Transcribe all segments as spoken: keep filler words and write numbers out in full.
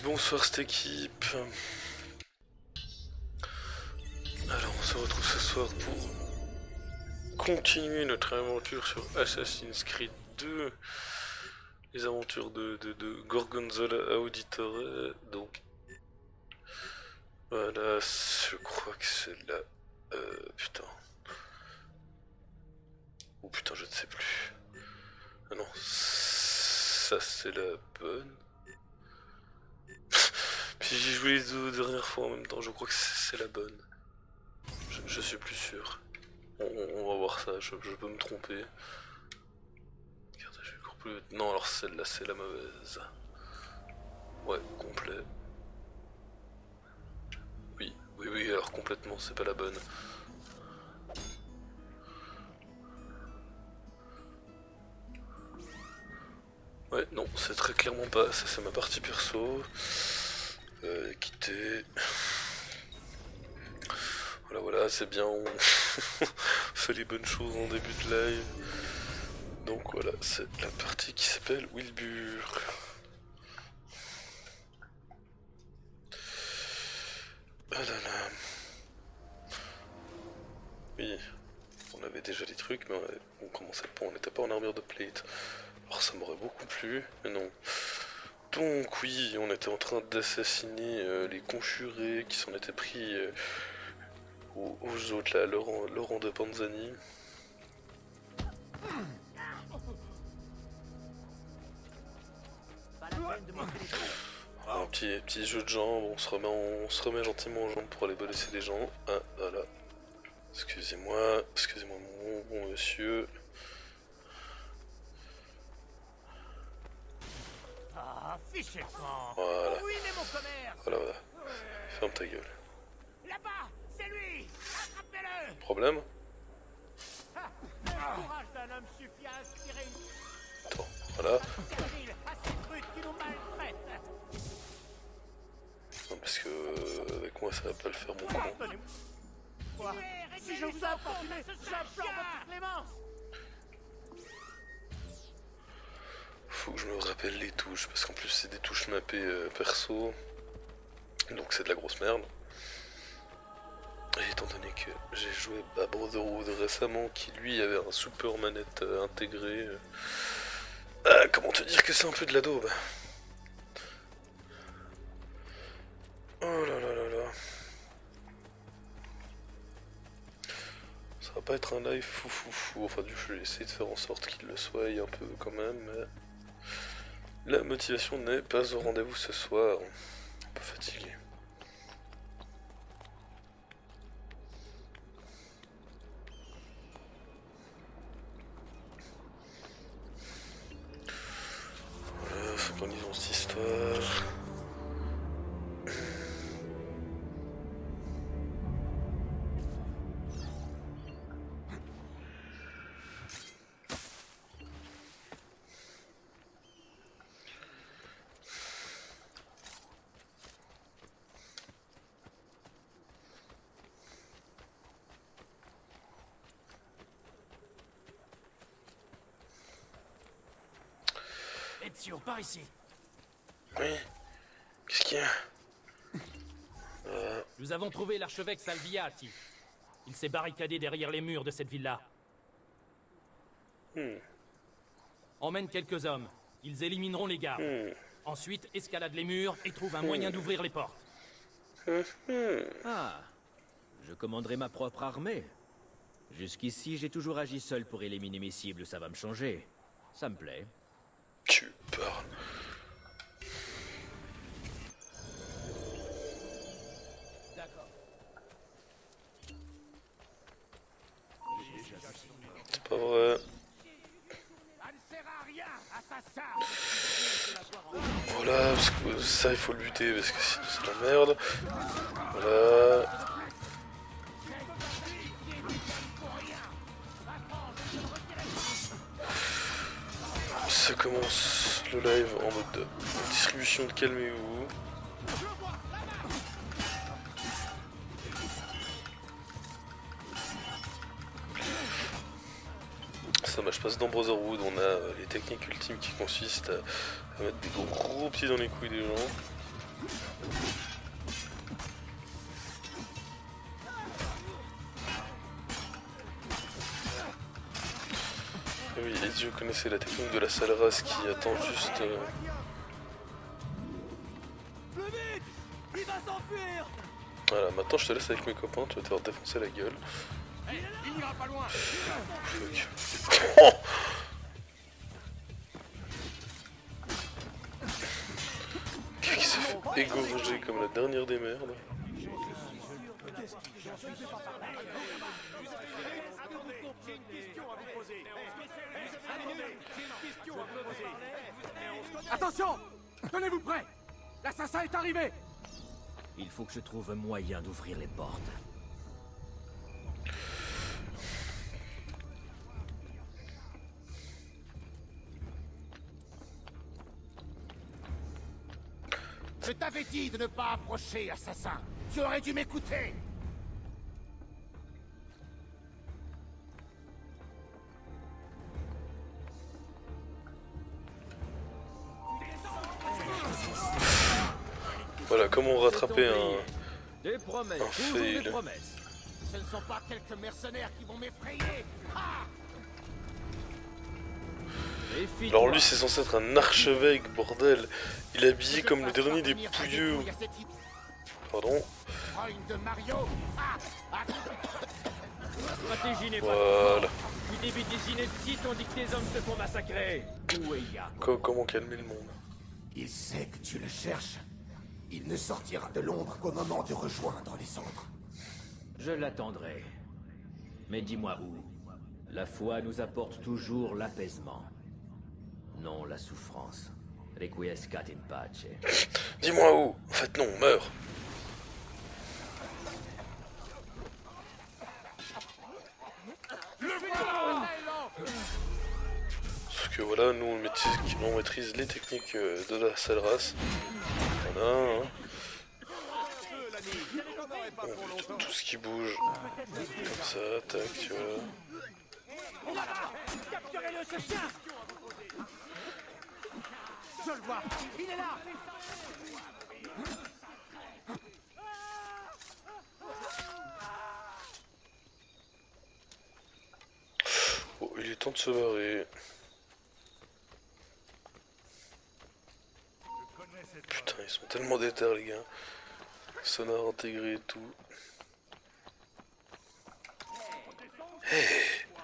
bonsoir cette équipe. Alors on se retrouve ce soir pour continuer notre aventure sur Assassin's Creed deux. Les aventures de, de, de Gorgonzola Auditore. Donc voilà, je crois que c'est là. Euh, putain. Oh putain, je ne sais plus. Ah non, ça c'est la bonne. Puis j'ai joué les deux dernières fois en même temps, je crois que c'est la bonne. Je, je suis plus sûr. On, on va voir ça, je, je peux me tromper. Regardez, je cours plus vite. Non, alors celle-là c'est la mauvaise. Ouais, complet. Oui, oui, oui, alors complètement, c'est pas la bonne. Ouais, non, c'est très clairement pas. Ça, c'est ma partie perso. Euh, quitter. Voilà, voilà, c'est bien. On fait les bonnes choses en début de live. Donc voilà, c'est la partie qui s'appelle Wilbur. Ah là là. Oui, on avait déjà des trucs, mais on, on commençait pas, on n'était pas en armure de plate. Alors ça m'aurait beaucoup plu, mais non. Donc oui, on était en train d'assassiner euh, les conjurés qui s'en étaient pris euh, aux, aux autres là, Laurent, Laurent de Panzani. Un petit, petit jeu de jambes, on se remet, en, on se remet gentiment en jambes pour aller bolosser les gens. Ah voilà. Excusez-moi, excusez-moi mon bon monsieur. Voilà. Voilà, voilà. Ferme ta gueule. Là-bas, c'est lui. Attrapez-le. Problème? Le courage d'un homme suffit à inspirer une... Attends, voilà. servile à ces trucs qui nous maltraitent. Non, parce que euh, avec moi ça va pas le faire mon con. Quoi? Si je vous ai importuné, j'implore votre clémence. Faut que je me rappelle les touches, parce qu'en plus c'est des touches mappées euh, perso. Donc c'est de la grosse merde. Et étant donné que j'ai joué à Brotherhood récemment, qui lui avait un super manette euh, intégré. Euh... Ah, comment te dire que c'est un peu de la daube. Oh là là là là. Ça va pas être un live fou fou fou. Enfin du coup je vais essayer de faire en sorte qu'il le soit un peu quand même. Mais... la motivation n'est pas au rendez-vous ce soir. Un peu fatigué. Voilà, synchronisons cette histoire. Ezio, par ici. Oui. Qu'est-ce qu'il y a? euh... Nous avons trouvé l'archevêque Salviati. Il s'est barricadé derrière les murs de cette villa. Hmm. Emmène quelques hommes. Ils élimineront les gardes. Hmm. Ensuite, escalade les murs et trouve un moyen d'ouvrir les portes. Ah, je commanderai ma propre armée. Jusqu'ici, j'ai toujours agi seul pour éliminer mes cibles, ça va me changer. Ça me plaît. Tu parles. D'accord. C'est pas vrai. Ça ne sert à rien, assassin. Voilà, parce que ça il faut le buter parce que sinon c'est de la merde. Voilà. Ça commence le live en mode de distribution de calmez-vous. Ça marche pas dans Brotherhood, on a euh, les techniques ultimes qui consistent à, à mettre des gros pieds dans les couilles des gens. Et oui, Ezio connaissait la technique de la sale race qui attend juste... Euh... Voilà, maintenant je te laisse avec mes copains, tu vas te faire défoncer la gueule. Fuck. Oh, qui s'est fait égorger comme la dernière des merdes. Attention! Tenez-vous prêts! L'assassin est arrivé! Il faut que je trouve un moyen d'ouvrir les portes. Je t'avais dit de ne pas approcher, assassin! Tu aurais dû m'écouter! Voilà, comment rattraper un, Des promesses, un toujours fail. des promesses. Ce ne sont pas quelques mercenaires qui vont m'effrayer! Ah! Méfie-toi. Alors lui c'est censé être un archevêque, bordel. Il est habillé comme le dernier des pouilleux. Pardon. de Mario! Ah! Ah! La stratégie n'est pas Voilà. ton fort. Tu débites des inepties tandis que tes hommes se font massacrer. Où est Yako? Co- Comment calmer le monde? Il sait que tu le cherches. Il ne sortira de l'ombre qu'au moment de rejoindre les autres. Je l'attendrai. Mais dis-moi où. La foi nous apporte toujours l'apaisement. Non la souffrance. Requiescat in pace. Dis-moi où? En fait non, meurs. Sauf que voilà, nous on maîtrise, on maîtrise les techniques euh, de la sale race. Voilà. Hein. On bute tout ce qui bouge. Comme ça, tac, tu vois. Capturez-le, ce chien! Je le vois! Il est là! Oh, il est temps de se barrer. Putain, ils sont tellement déter les gars. Sonar intégré et tout. Hey.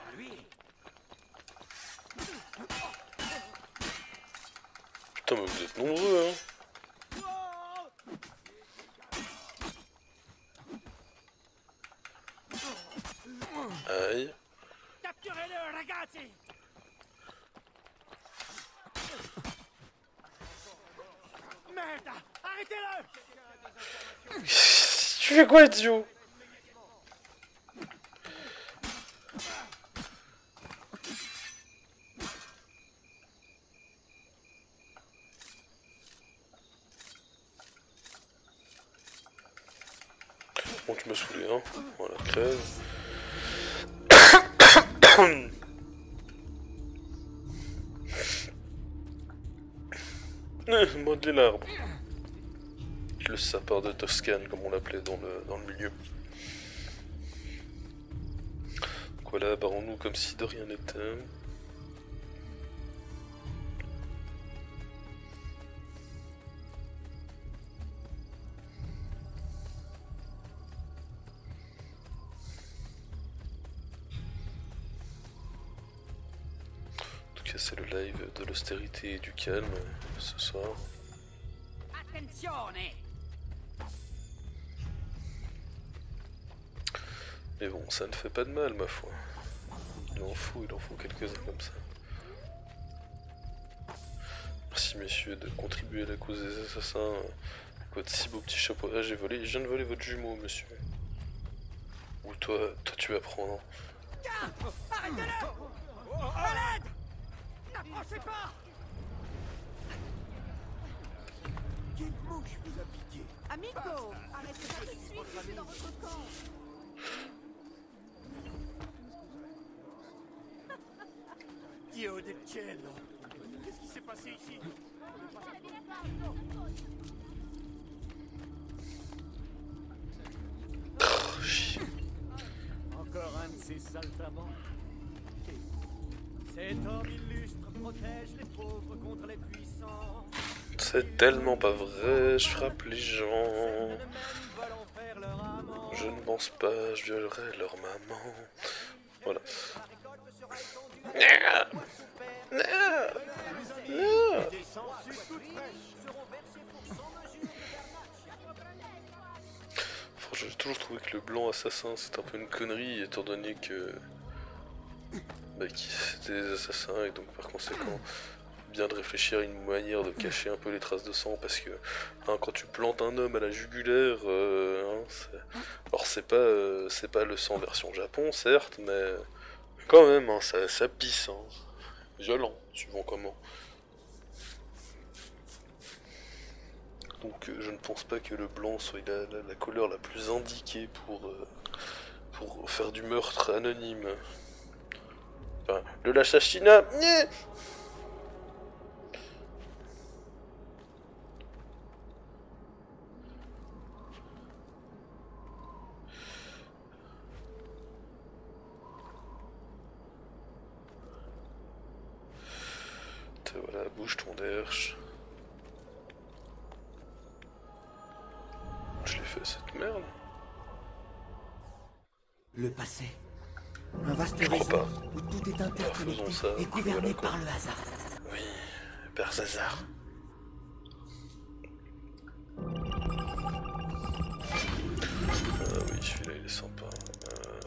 Putain, mais vous êtes nombreux, hein. Aïe. Capturez-le, ragazzi! Merde! Arrêtez-le! Tu fais quoi, Ezio? Bon, tu m'as saoulé, hein. Voilà, crève. Modeler l'arbre. Le sapeur de Toscane, comme on l'appelait dans le, dans le milieu. Donc voilà, barrons-nous comme si de rien n'était. C'est le live de l'austérité et du calme ce soir. Attenzione! Mais bon, ça ne fait pas de mal, ma foi. Il en faut, il en faut quelques-uns comme ça. Merci messieurs de contribuer à la cause des assassins. Votre si beau petit chapeau. Ah, j'ai volé, je viens de voler votre jumeau, monsieur. Ou toi, toi tu vas prendre. Arrêtez-le! Malade! N'approchez pas! Quelle mouche vous a piqué? Amico, arrêtez ça tout de suite, je suis dans votre camp. Dio del cielo! Qu'est-ce qui s'est passé ici? saltimbanques. Cet homme illustre protège les pauvres contre les puissants. C'est tellement pas vrai, je frappe les gens. Je ne pense pas, je violerai leur maman. Voilà. Franchement, j'ai toujours trouvé que le blanc assassin c'est un peu une connerie étant donné que bah, c'était des assassins et donc par conséquent bien de réfléchir à une manière de cacher un peu les traces de sang parce que hein, quand tu plantes un homme à la jugulaire, euh, hein, alors c'est pas euh, c'est pas le sang version Japon certes, mais quand même hein, ça, ça pisse, hein. Violent, suivant comment. Donc euh, je ne pense pas que le blanc soit la, la, la couleur la plus indiquée pour, euh, pour faire du meurtre anonyme. Enfin, le l'assassinat. Voilà, bouge ton derche. Je l'ai fait cette merde. Le passé. Un vaste Je crois réseau pas. où tout est Alors, interconnecté faisons ça, et gouverné voilà, quoi. par le hasard. Oui, par hasard. Ah oui, celui-là il est sympa. Euh...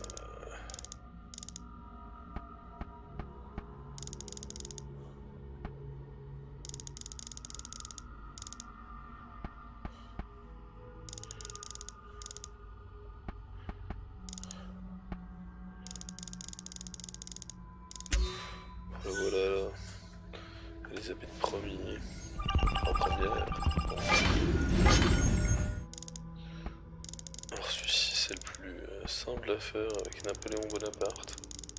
Voilà, Elisabeth Ier, en première. Alors celui-ci c'est le plus euh, simple à faire avec Napoléon Bonaparte.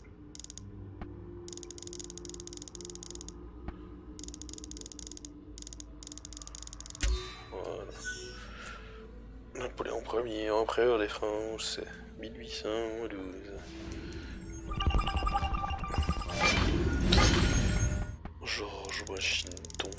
Voilà. Napoléon Ier, empereur des France, mille huit cent douze. George Washington.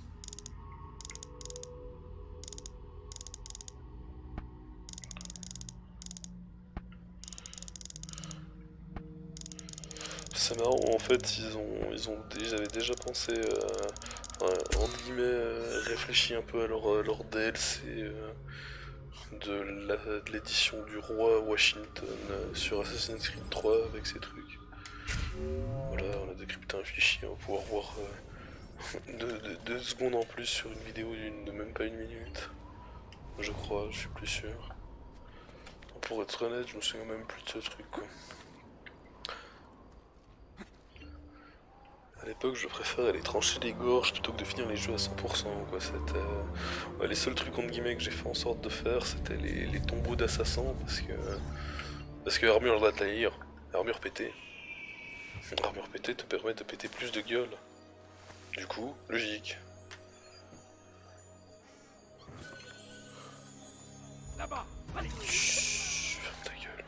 C'est marrant, en fait, ils ont, ils ont, ils avaient déjà pensé, euh, ouais, entre guillemets, euh, réfléchi un peu à leur, leur D L C euh, de l'édition du roi Washington euh, sur Assassin's Creed trois avec ces trucs. Voilà, on a décrypté un fichier, on va pouvoir voir euh, deux, deux, deux secondes en plus sur une vidéo d'une de même pas une minute. Je crois, je suis plus sûr. Pour être honnête, je me souviens même plus de ce truc, quoi. À l'époque, je préfère aller trancher les gorges plutôt que de finir les jeux à cent pour cent, quoi. C'était... Ouais, les seuls trucs entre guillemets que j'ai fait en sorte de faire, c'était les, les tombeaux d'assassins, parce que... Parce que armure d'atelier, armure pétée. Armure pétée te permet de péter plus de gueule. Du coup, logique. Là-bas, allez. Chut, ferme ta gueule.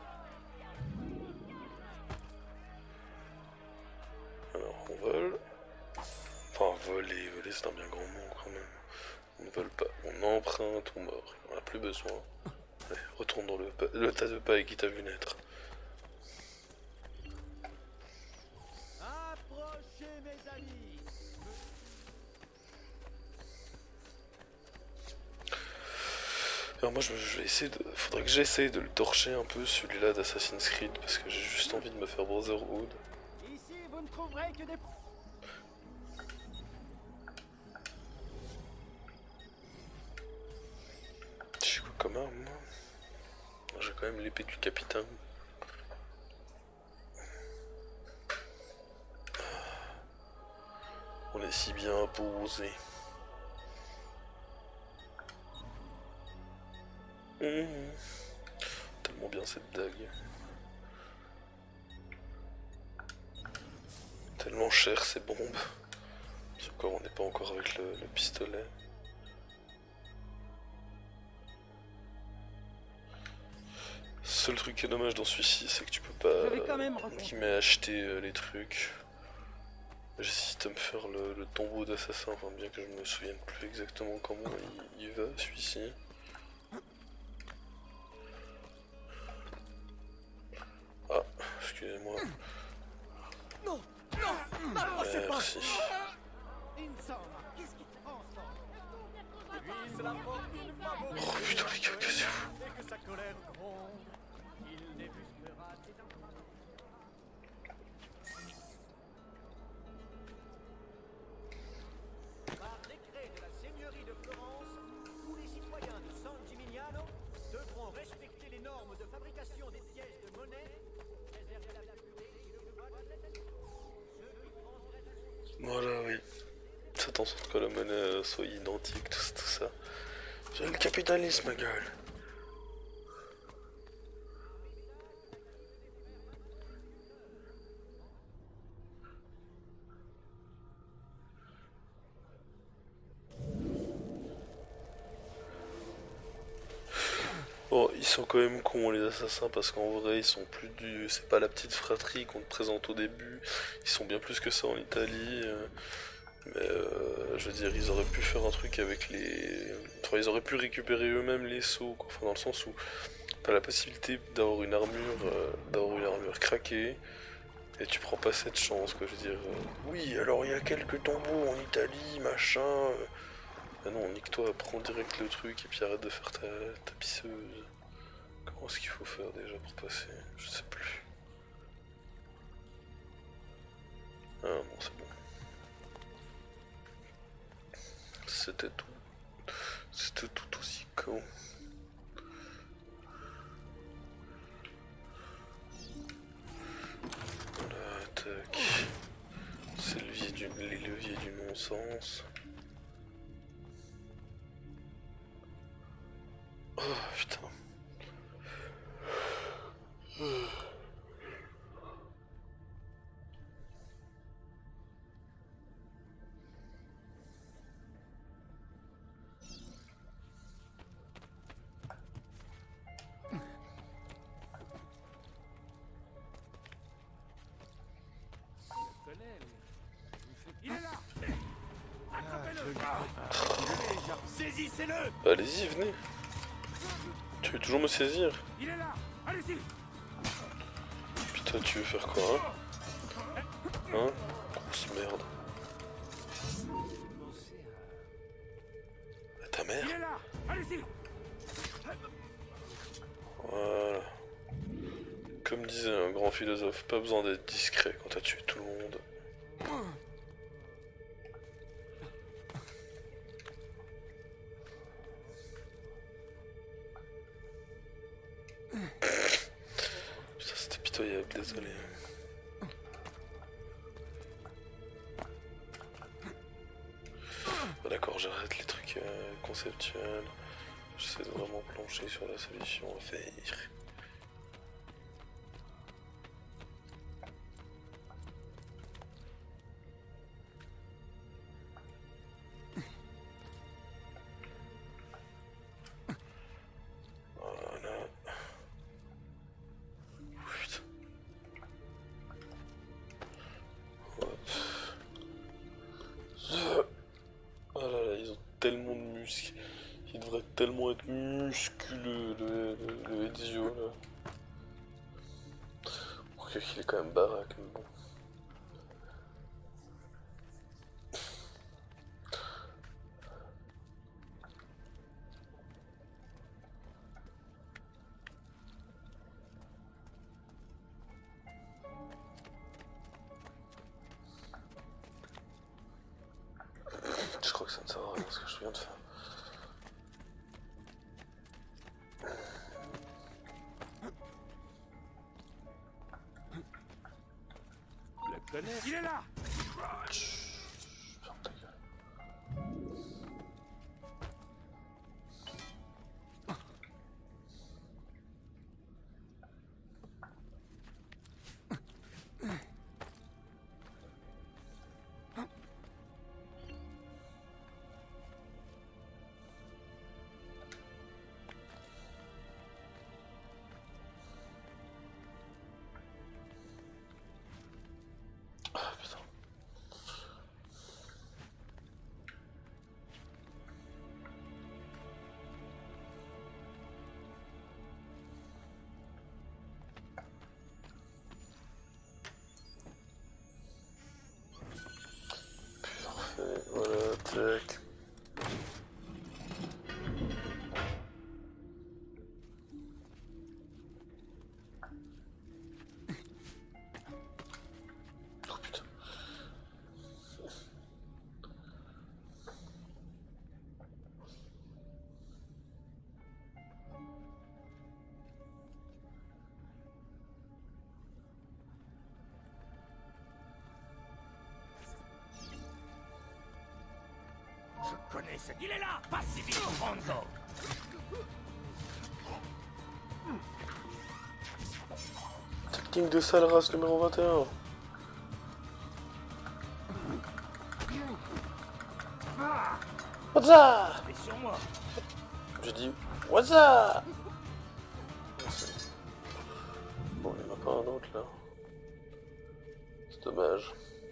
Alors, on vole. Enfin, voler, voler c'est un bien grand mot quand même. On ne vole pas, on emprunte, on mord. On n'a plus besoin. Allez, retourne dans le, le tas de paille qui t'a vu naître. Approchez, mes amis. Alors moi je, je vais essayer de... Faudrait que j'essaye de le torcher un peu celui-là d'Assassin's Creed parce que j'ai juste envie de me faire Brotherhood. Ici, vous ne trouverez que des... J'ai quoi comme arme moi? J'ai quand même l'épée du capitaine. On est si bien posé. Mmh. Tellement bien cette dague. Tellement cher ces bombes. Encore on n'est pas encore avec le, le pistolet. seul truc qui est dommage dans celui-ci, c'est que tu peux Je vais quand pas même reconnaître. qui m'ait acheté euh, les trucs. J'hésite à me faire le, le tombeau d'assassin, enfin bien que je me souvienne plus exactement comment il, il va celui-ci. Ah, excusez-moi. Non, non, n'approchez pas. Merci. Insomma, qu'est-ce qui te prend, ça? Lui, c'est la fortune favorite. Oh putain les gars, qu'est-ce que c'est? Dès que sa colère gronde, il débusquera tes enfants. Par décret de la seigneurie de Florence, tous les citoyens de San Gimignano devront respecter les normes de fabrication des pièces de monnaie, préserver la pureté et le droit de la nature. Ceux qui transgressent Voilà, oui. Faites en sorte que la monnaie euh, soit identique, tout, tout ça. C'est le capitalisme, ma gueule. Bon, ils sont quand même cons les assassins parce qu'en vrai ils sont plus du... C'est pas la petite fratrie qu'on te présente au début. Ils sont bien plus que ça en Italie. euh, Mais euh, je veux dire, ils auraient pu faire un truc avec les... Enfin, ils auraient pu récupérer eux-mêmes les sceaux, quoi. Enfin, dans le sens où t'as la possibilité d'avoir une armure, euh, d'avoir une armure craquée, et tu prends pas cette chance, quoi. Je veux dire, euh, oui, alors il y a quelques tombeaux en Italie, machin. euh. Ah non, nique-toi, prends direct le truc et puis arrête de faire ta, ta pisseuse. Comment est-ce qu'il faut faire déjà pour passer? Je sais plus. Ah bon, c'est bon. C'était tout. C'était tout aussi con. Voilà, tac. C'est le levier du, les leviers du non-sens. Oh putain. Il est là. Attrapez-le. Saisissez-le. Allez-y, venez. Tu veux toujours me saisir? Il est là. Allez-y. Putain, tu veux faire quoi, hein? Hein? Grosse merde. Ah, ta mère? Il est là. Allez-y. Voilà. Comme disait un grand philosophe, pas besoin d'être discret quand t'as tué tout le monde. Putain, c'était pitoyable, désolé. Bon, d'accord, j'arrête les trucs euh, conceptuels. J'essaie de vraiment plancher sur la solution à faire. Voilà. Putain. Hop. Ah là là, ils ont tellement de muscles. Il devrait tellement être musculeux, le, le, le Ezio là. Ok, il est quand même baraque, mais bon. Je crois que ça ne sert à rien ce que je viens de faire. Le connais. Il est là. Ferme ta gueule. connais ce... Il est là! Pas si vite, Ronzo! Technique de sale race numéro vingt et un. What's up? Et sur moi! J'ai dit what's up? Bon, il n'y en a pas un autre là. C'est dommage.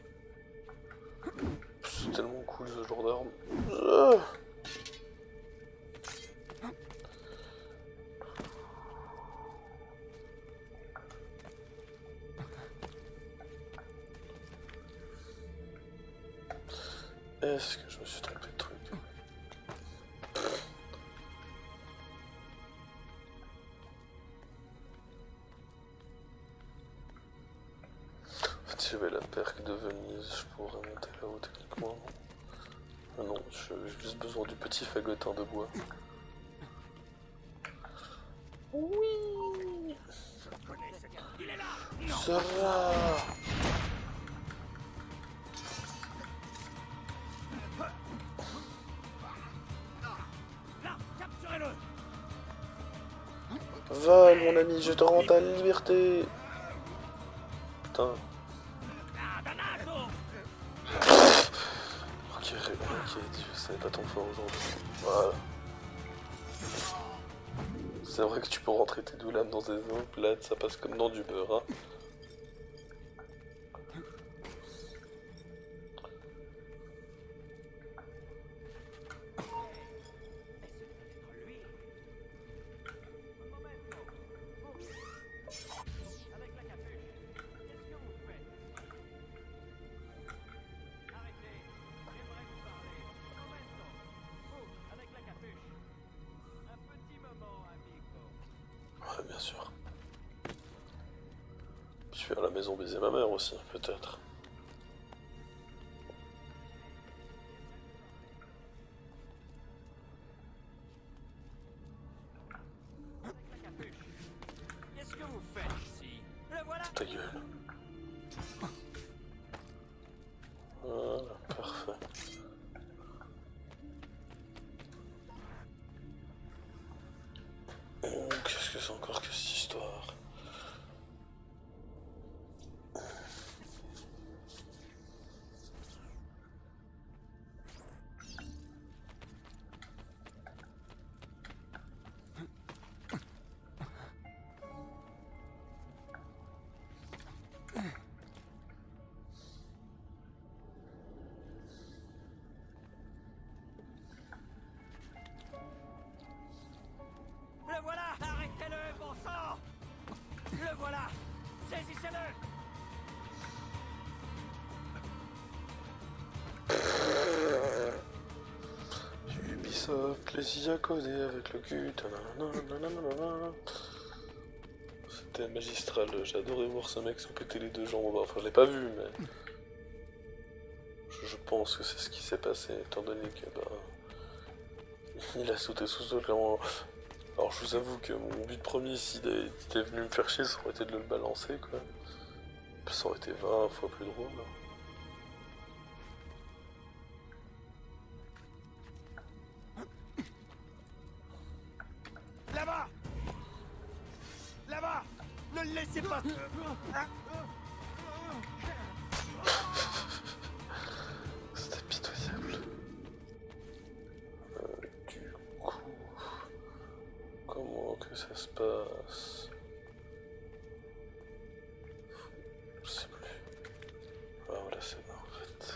C'est tellement cool ce genre d'arme. Euh. Est-ce que je me suis trompé de truc? En fait, si j'avais la perque de Venise, je pourrais monter là-haut techniquement. Ah non, j'ai juste besoin du petit fagotin de bois. Oui. Je connais ce gars. Il est là! Non! Sarah. Là! Capturez-le! Va, mon ami, je te rends ta liberté. Putain. Ah, Danato! Ok, ok, je savais pas ton fort aujourd'hui. Voilà. C'est vrai que tu peux rentrer tes deux lames dans des os, là ça passe comme dans du beurre, hein. Ouais, bien sûr. Je vais à la maison baiser ma mère aussi, peut-être. Qu'est-ce que vous faites ici? Le voilà! Ta gueule. Voilà, parfait. Oh, qu'est-ce que c'est encore que cette histoire? Le voilà! Arrêtez-le, bon sang! Le voilà! Saisissez-le! Ubisoft, les I A codés avec le cul. C'était magistral, j'ai adoré voir ce mec se péter les deux jambes. Enfin, je l'ai pas vu, mais je, je pense que c'est ce qui s'est passé, étant donné que bah, il a sauté sous eux clairement. Alors je vous avoue que mon but premier, s'il était venu me faire chier, ça aurait été de le balancer, quoi. Ça aurait été vingt fois plus drôle. Là-bas! Là-bas! Ne le laissez pas! Ah. C'était pitoyable. Euh, du coup... Comment que ça se passe? Je sais plus. Ah voilà, c'est là en fait.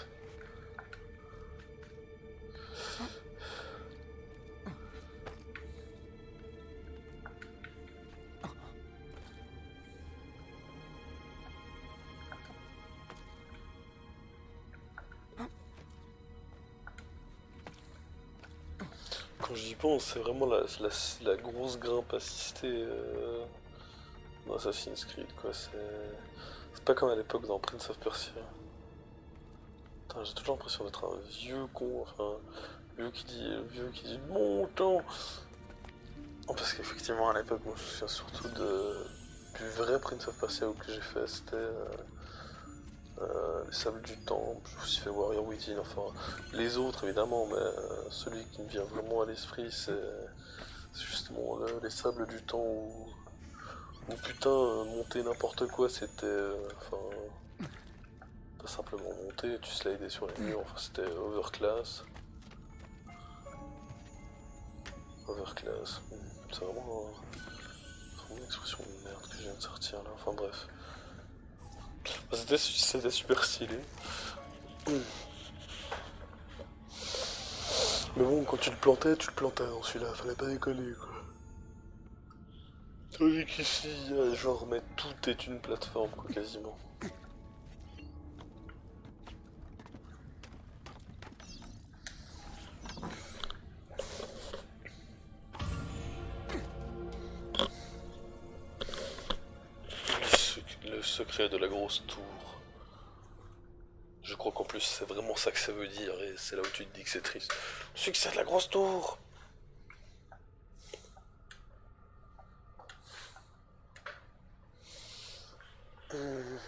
Quand j'y pense, c'est vraiment la, la, la grosse grimpe assistée euh, dans Assassin's Creed, quoi. C'est pas comme à l'époque dans Prince of Persia. J'ai toujours l'impression d'être un vieux con, enfin, vieux qui dit, vieux qui dit bon temps. Oh, parce qu'effectivement, à l'époque, moi je me souviens surtout de, du vrai Prince of Persia que j'ai fait, c'était euh, Euh, les sables du temple, je me suis fait Warrior Within, enfin les autres évidemment, mais euh, celui qui me vient vraiment à l'esprit c'est justement le, les sables du temps où, où putain euh, monter n'importe quoi c'était euh, enfin pas simplement monter, tu slidais sur les murs, enfin c'était overclass. Overclass, c'est vraiment, vraiment une expression de merde que je viens de sortir là, enfin bref. C'était super stylé. Mais bon, quand tu le plantais, tu le plantais dans celui-là, fallait pas déconner quoi. Tandis qu'ici, genre, mais tout est une plateforme quoi, quasiment. Le secret de la grosse tour. Je crois qu'en plus c'est vraiment ça que ça veut dire et c'est là où tu te dis que c'est triste. Le succès de la grosse tour. Mmh.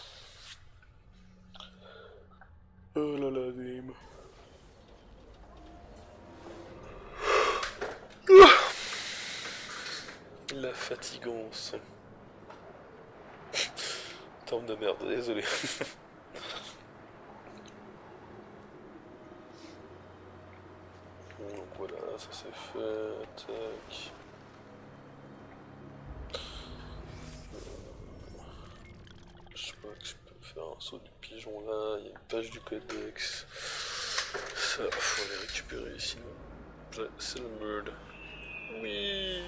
Oh là là, Nîmes. La fatigance. Terme de merde, désolé. Donc voilà, ça c'est fait. Tac. Je sais pas que je peux faire un saut du pigeon là. Il y a une page du codex. Ça, faut aller récupérer sinon. C'est le merde. Oui.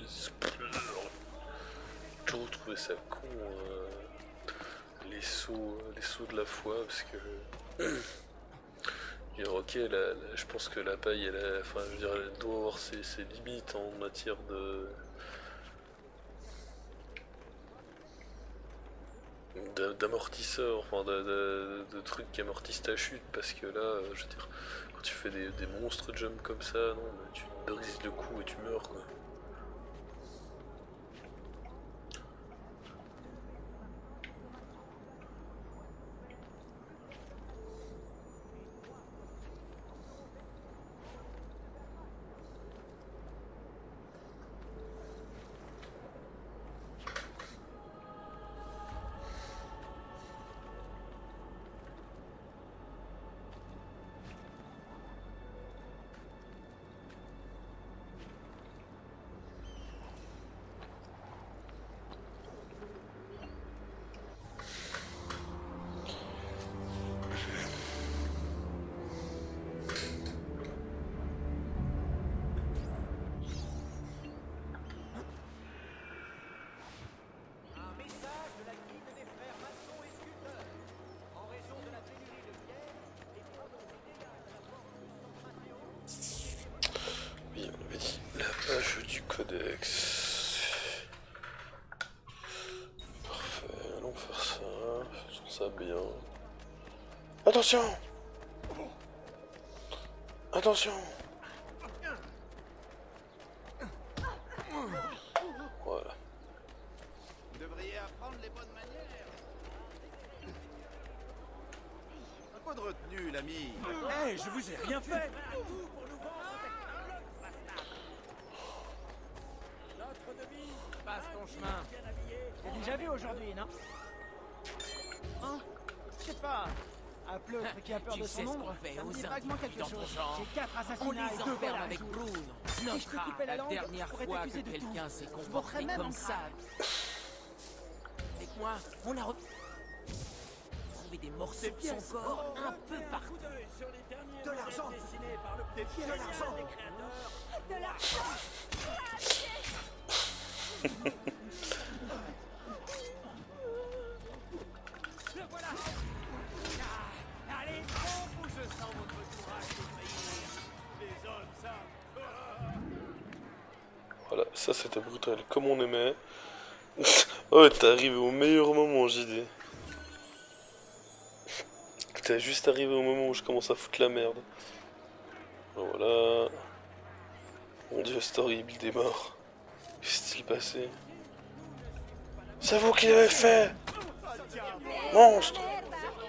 J'ai toujours trouvé ça con. Euh... Les sauts, les sauts de la foi, parce que dire, ok, la, la, je pense que la paille, elle, a, enfin, je veux dire, elle doit avoir ses, ses limites en matière de d'amortisseur, enfin de, de, de trucs qui amortissent ta chute, parce que là, je veux dire, quand tu fais des, des monstres jump comme ça, non, tu te brises le cou et tu meurs quoi. Du codex. Parfait, allons faire ça. Faisons ça bien. Attention! Attention! Voilà. Vous devriez apprendre les bonnes manières. Un peu de retenue, l'ami. Hé, hey, je vous ai rien fait! Passe ton chemin. T'as déjà vu aujourd'hui, non? Hein? Je sais pas. Un pleutre qui a peur Tu de sais son ce qu'on ombre, fait ça me aux dit vaguement quelque individus dans ton chose. genre. J'ai quatre On assassinats et les deux enferme vols à avec résoudre. Bruno. Si je te Notera, coupais la la langue, dernière je pourrais fois que t'accuser de tout. quelqu'un s'est Je voterais comporté même comme en ça. grave. Avec moi, on a re... trouvé des morceaux de son corps un peu partout. De l'argent. Des pieds de l'argent. De l'argent. Le voilà. Ah, allez, bon, où je sens votre courage de faillir. Les hommes, ça. Voilà, ça c'était brutal, comme on aimait. Oh, t'es arrivé au meilleur moment, J D. T'es juste arrivé au moment où je commence à foutre la merde. Voilà. Mon dieu, c'est horrible, il est mort. Qu'est-ce qui s'est passé? C'est vous qui l'avez fait! Monstre!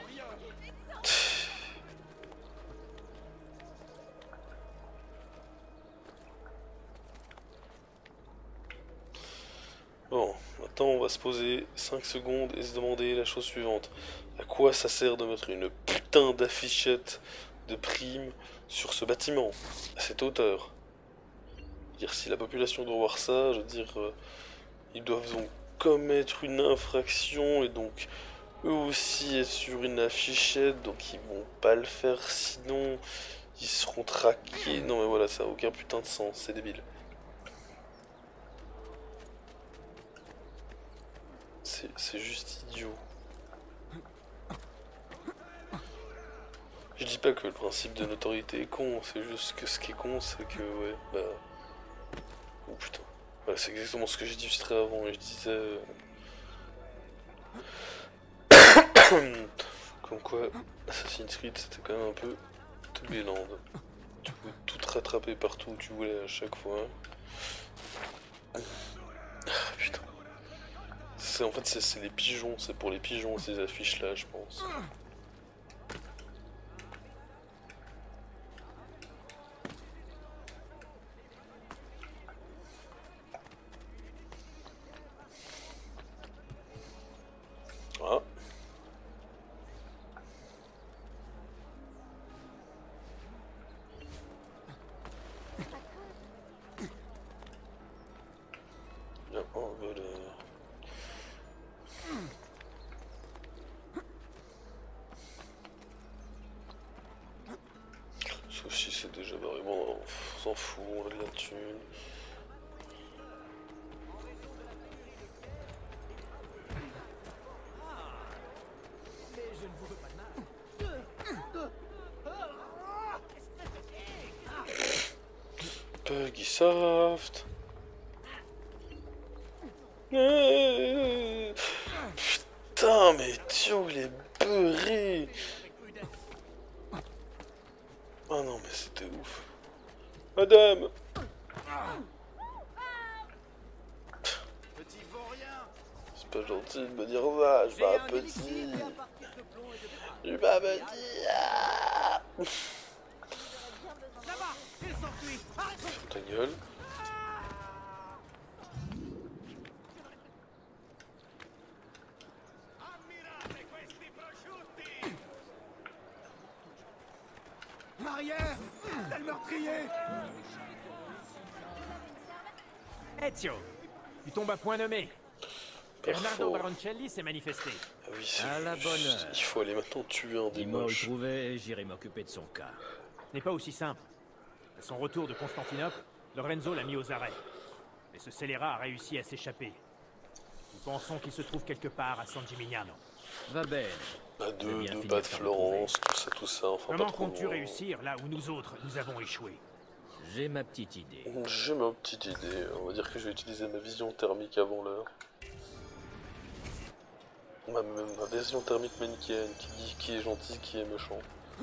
Bon, maintenant on va se poser cinq secondes et se demander la chose suivante. À quoi ça sert de mettre une putain d'affichette de prime sur ce bâtiment, à cette hauteur? Dire si la population doit voir ça, je veux dire, euh, ils doivent donc commettre une infraction et donc eux aussi être sur une affichette, donc ils vont pas le faire sinon ils seront traqués. Non mais voilà, ça a aucun putain de sens, c'est débile. C'est juste idiot. Je dis pas que le principe de notoriété est con, c'est juste que ce qui est con, c'est que, ouais, bah... Oh putain. Voilà, c'est exactement ce que j'ai illustré avant, et je disais... Comme quoi, Assassin's Creed, c'était quand même un peu Toubéland. Tu pouvais tout te rattraper partout où tu voulais à chaque fois. Ah, putain. En fait, c'est les pigeons, c'est pour les pigeons ces affiches là, je pense. Ah. Bien, on va le... Sauf si c'est déjà barré, bon, on s'en fout, on a de la thune. Puggy Soft. Euh, putain, mais Thio, il est beurré. Oh non, mais c'était ouf. Madame. C'est pas gentil de me dire ça, je suis pas petit. Je suis pas petit. Ah. Ferme ta gueule. Arrière! C'est le meurtrier! Ezio, tu tombes à point nommé. Bernardo Baroncelli s'est manifesté. Ah oui, c'est À la bonne heure. Il faut aller maintenant tuer un des Dis-moi où le moches. trouver et j'irai m'occuper de son cas. Ce n'est pas aussi simple. À son retour de Constantinople, Lorenzo l'a mis aux arrêts. Mais ce scélérat a réussi à s'échapper. Nous pensons qu'il se trouve quelque part à San Gimignano. Va bene. À deux, bien deux finir bas de par Florence, tout ça, tout ça, enfin Comment pas trop comptes-tu loin. réussir là où nous autres, nous avons échoué? J'ai ma petite idée. J'ai ma petite idée, on va dire que je vais utiliser ma vision thermique avant l'heure. Ma, ma, ma vision thermique manichéenne qui dit qui est gentil, qui est méchant.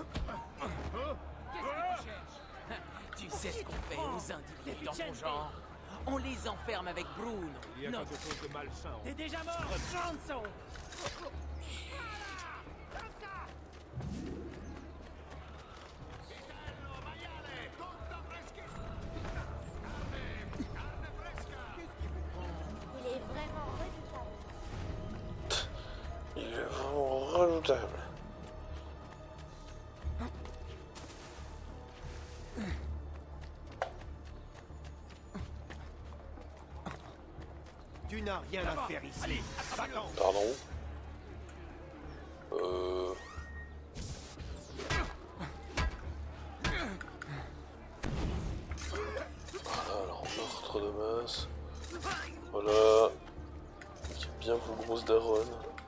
Tu sais ce qu'on fait aux individus dans ton genre? On les enferme avec Bruno. Il y a quelque chose de malsain. T'es déjà mort, Chanson! Il est vraiment redoutable. Il est vraiment redoutable. Tu n'as rien à faire ici. Allez, Pardon. Euh... Voilà, alors meurtre de masse. Voilà. Qui est bien vos grosses daronnes.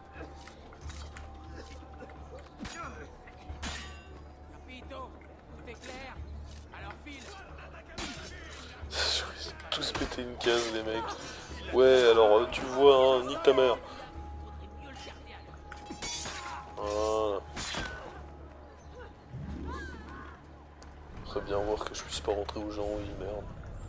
Capito, tout est clair. Alors file. Ils ont tous pété une case, les mecs. Ouais, alors tu vois, hein, nique ta mère. Voilà. Très bien voir que je puisse pas rentrer aux gens, oui, merde.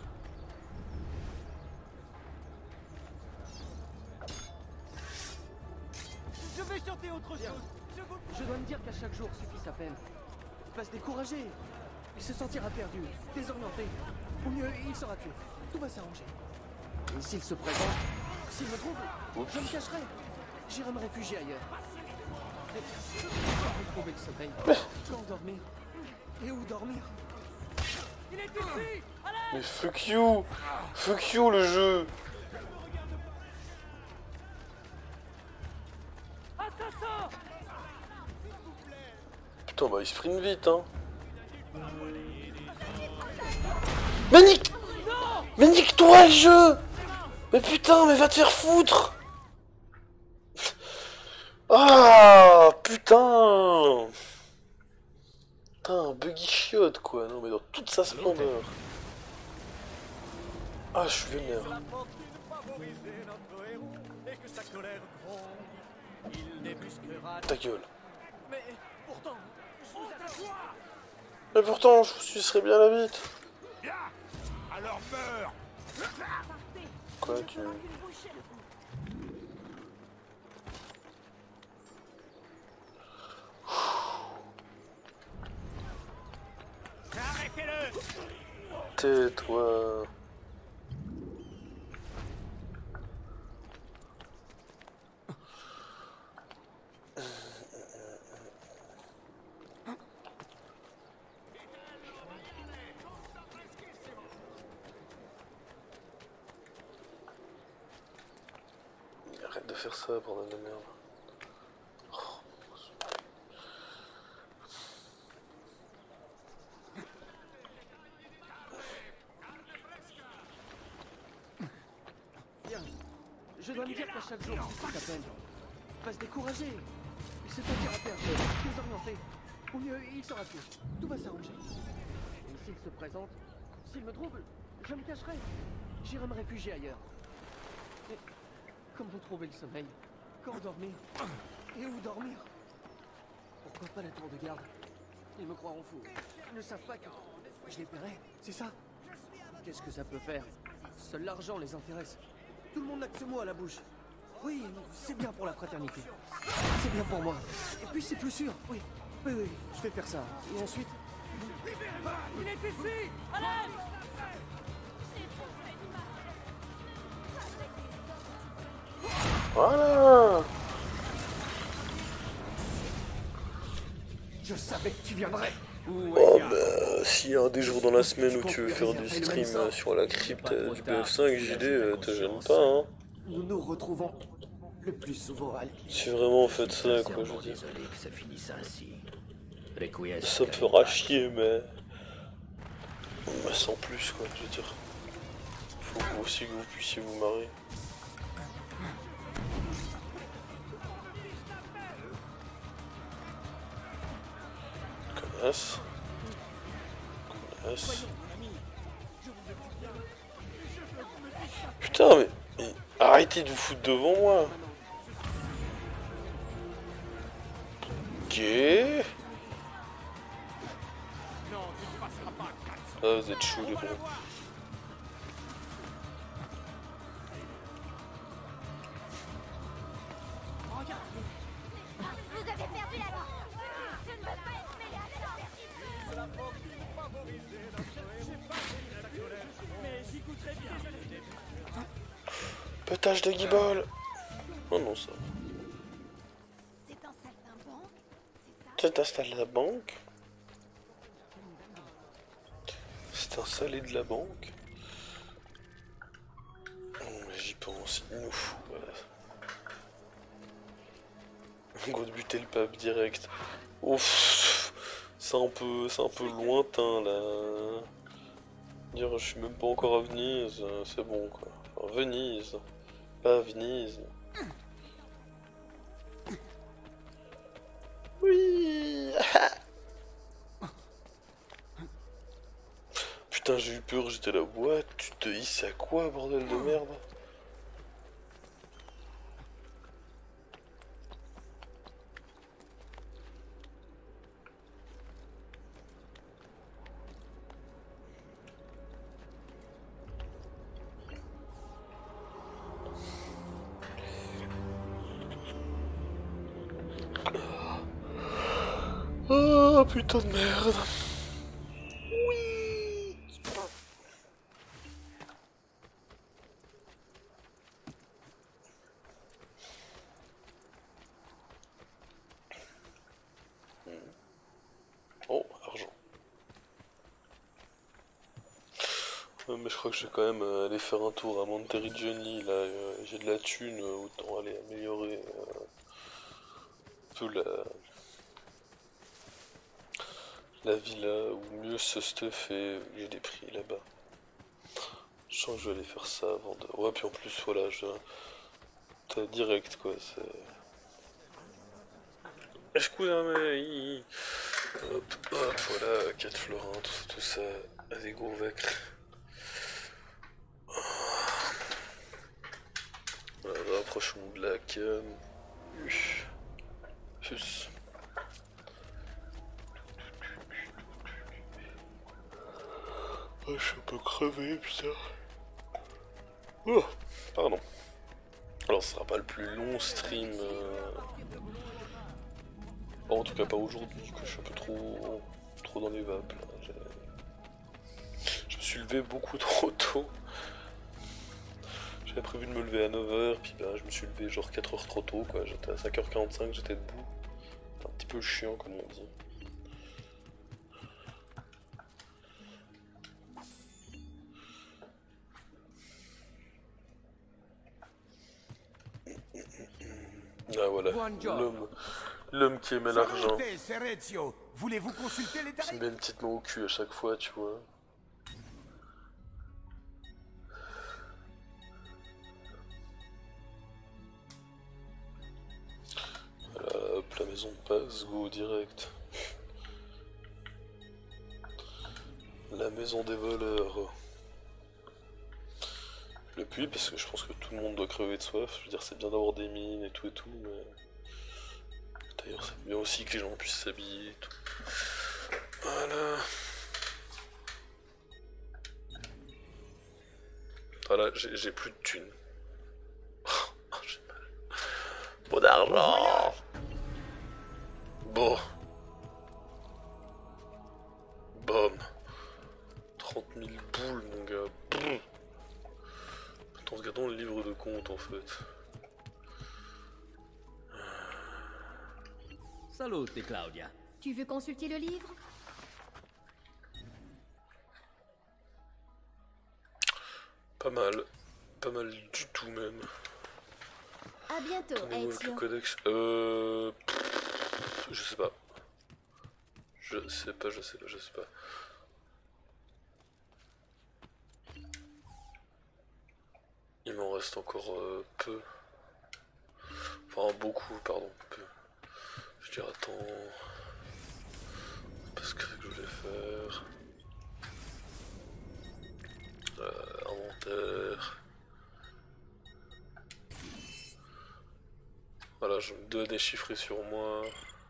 Je vais chanter autre chose. Je vous... Je dois me dire qu'à chaque jour suffit sa peine. Il va se décourager. Il se sentira perdu, désorienté. Au mieux, il sera tué. Tout va s'arranger. Et s'il se présente, S'il me trouve, Oups. je me cacherai. J'irai me réfugier ailleurs. Mais où trouver le sommeil? Quand dormir? Et où dormir? Il est ici! Allez! Mais fuck you! Fuck you le jeu! Assassin! Putain, bah il sprint vite, hein! Mais nique! Mais nique-toi le jeu! Mais putain, mais va te faire foutre! Ah putain! Putain, buggy chiotte quoi, non mais dans toute sa splendeur. Ah, je suis vénère. La fortune favoriser notre héros et que sa colère gronde. Il débusquera. Ta gueule. Mais pourtant, je vous attends. Mais pourtant, je vous sucerais bien la bite. Bien! Alors meurs! Quoi, tu... Arrêtez-le! Tais-toi. Arrête de faire ça, bordel de merde. Bien. Je dois me dire qu'à chaque jour, il t'appelle. Va se décourager. Il se sentir à perdre, désorienté. Au mieux, il sera tout. Tout va s'arranger. Et s'il se présente, s'il me trouve, je me cacherai. J'irai me réfugier ailleurs. Mais comment trouver le sommeil? Quand dormir? Et où dormir? Pourquoi pas la tour de garde? Ils me croiront fou. Ils ne savent pas que je les paierai, c'est ça? Qu'est-ce que ça peut faire? Seul l'argent les intéresse. Tout le monde n'a que ce mot à la bouche. Oui, c'est bien pour la fraternité. C'est bien pour moi. Et puis c'est plus sûr, oui. Oui, oui, je vais faire ça. Et ensuite... Il est ici! Allez! Voilà! Je savais que tu viendrais. Oh bah, s'il y a un des jours dans la semaine où tu veux faire du stream euh, sur la crypte euh, du B F cinq, J D, euh, te gêne pas, hein. Nous nous retrouvons le plus souvent à l'église. Si vraiment vous faites ça, quoi, je veux dire. Désolé que ça finisse ainsi. Requiescat. Ça me fera chier, mais... mais sans plus, quoi, je veux dire. Faut que aussi que vous puissiez vous marrer. Connasse. Connasse. Putain, mais... mais arrêtez de vous foutre devant moi. Ok. Ah, vous êtes chou les gros. Vous avez perdu la main. Je ne veux pas être mêlé à ça. Mais j'y goûterai bien. Pétage de guibole. Oh non, ça. C'est un saltimbanque, c'est ça? Tu t'installes à la banque? C'est installé de la banque? Oh, mais j'y pense, il nous fout, voilà. En gros de buter le pape direct. Ouf, c'est un peu, c'est un peu lointain là. Dire, je suis même pas encore à Venise, c'est bon quoi. Enfin, Venise, pas Venise. Oui. Putain, j'ai eu peur, j'étais là, what? Tu te hisses à quoi, bordel de merde? Oh putain de merde. mais je crois que je vais quand même euh, aller faire un tour à Monteriggioni, là, euh, j'ai de la thune, euh, autant aller améliorer euh, un peu la, la villa, ou mieux se stuffer, j'ai des prix là-bas. Je sens que je vais aller faire ça avant de... Ouais, puis en plus, voilà, je... t'as direct, quoi, c'est... Excusez-moi, hop, hop, voilà, quatre florins, tout, tout ça, à des gros vaincres. Voilà, rapprochons de la canne. Fus. Oh, je suis un peu crevé, putain. Oh, pardon. Alors, ce sera pas le plus long stream. Euh... Bon, en tout cas, pas aujourd'hui, que je suis un peu trop, trop dans les vapes. Là. Je me suis levé beaucoup trop tôt. J'avais prévu de me lever à neuf heures, puis bah, je me suis levé genre quatre heures trop tôt, quoi. J'étais à cinq heures quarante-cinq, j'étais debout. Un petit peu chiant, comme on dit. Ah voilà, l'homme l'homme qui aimait l'argent. Voulez-vous consulter les Il me met une petite main au cul à chaque fois, tu vois. Voilà, hop, la maison passe, go direct. La maison des voleurs. Le puits, parce que je pense que tout le monde doit crever de soif. Je veux dire, c'est bien d'avoir des mines et tout et tout, mais... D'ailleurs, c'est bien aussi que les gens puissent s'habiller et tout. Voilà. Voilà, j'ai plus de thunes. Oh, j'ai mal. Bon d'argent. Bon. Bom. trente mille boules, mon gars. Brrr. Attends, regardons le livre de compte, en fait. Salut, Claudia. Tu veux consulter le livre? Pas mal. Pas mal du tout, même. À bientôt, le codex. Euh... Pff, je sais pas. Je sais pas, je sais pas, je sais pas. Il m'en reste encore euh, peu. Enfin, beaucoup, pardon, peu. Je dirais, attends... Parce que je voulais faire... Euh, inventaire... Voilà, je me dois déchiffrer sur moi.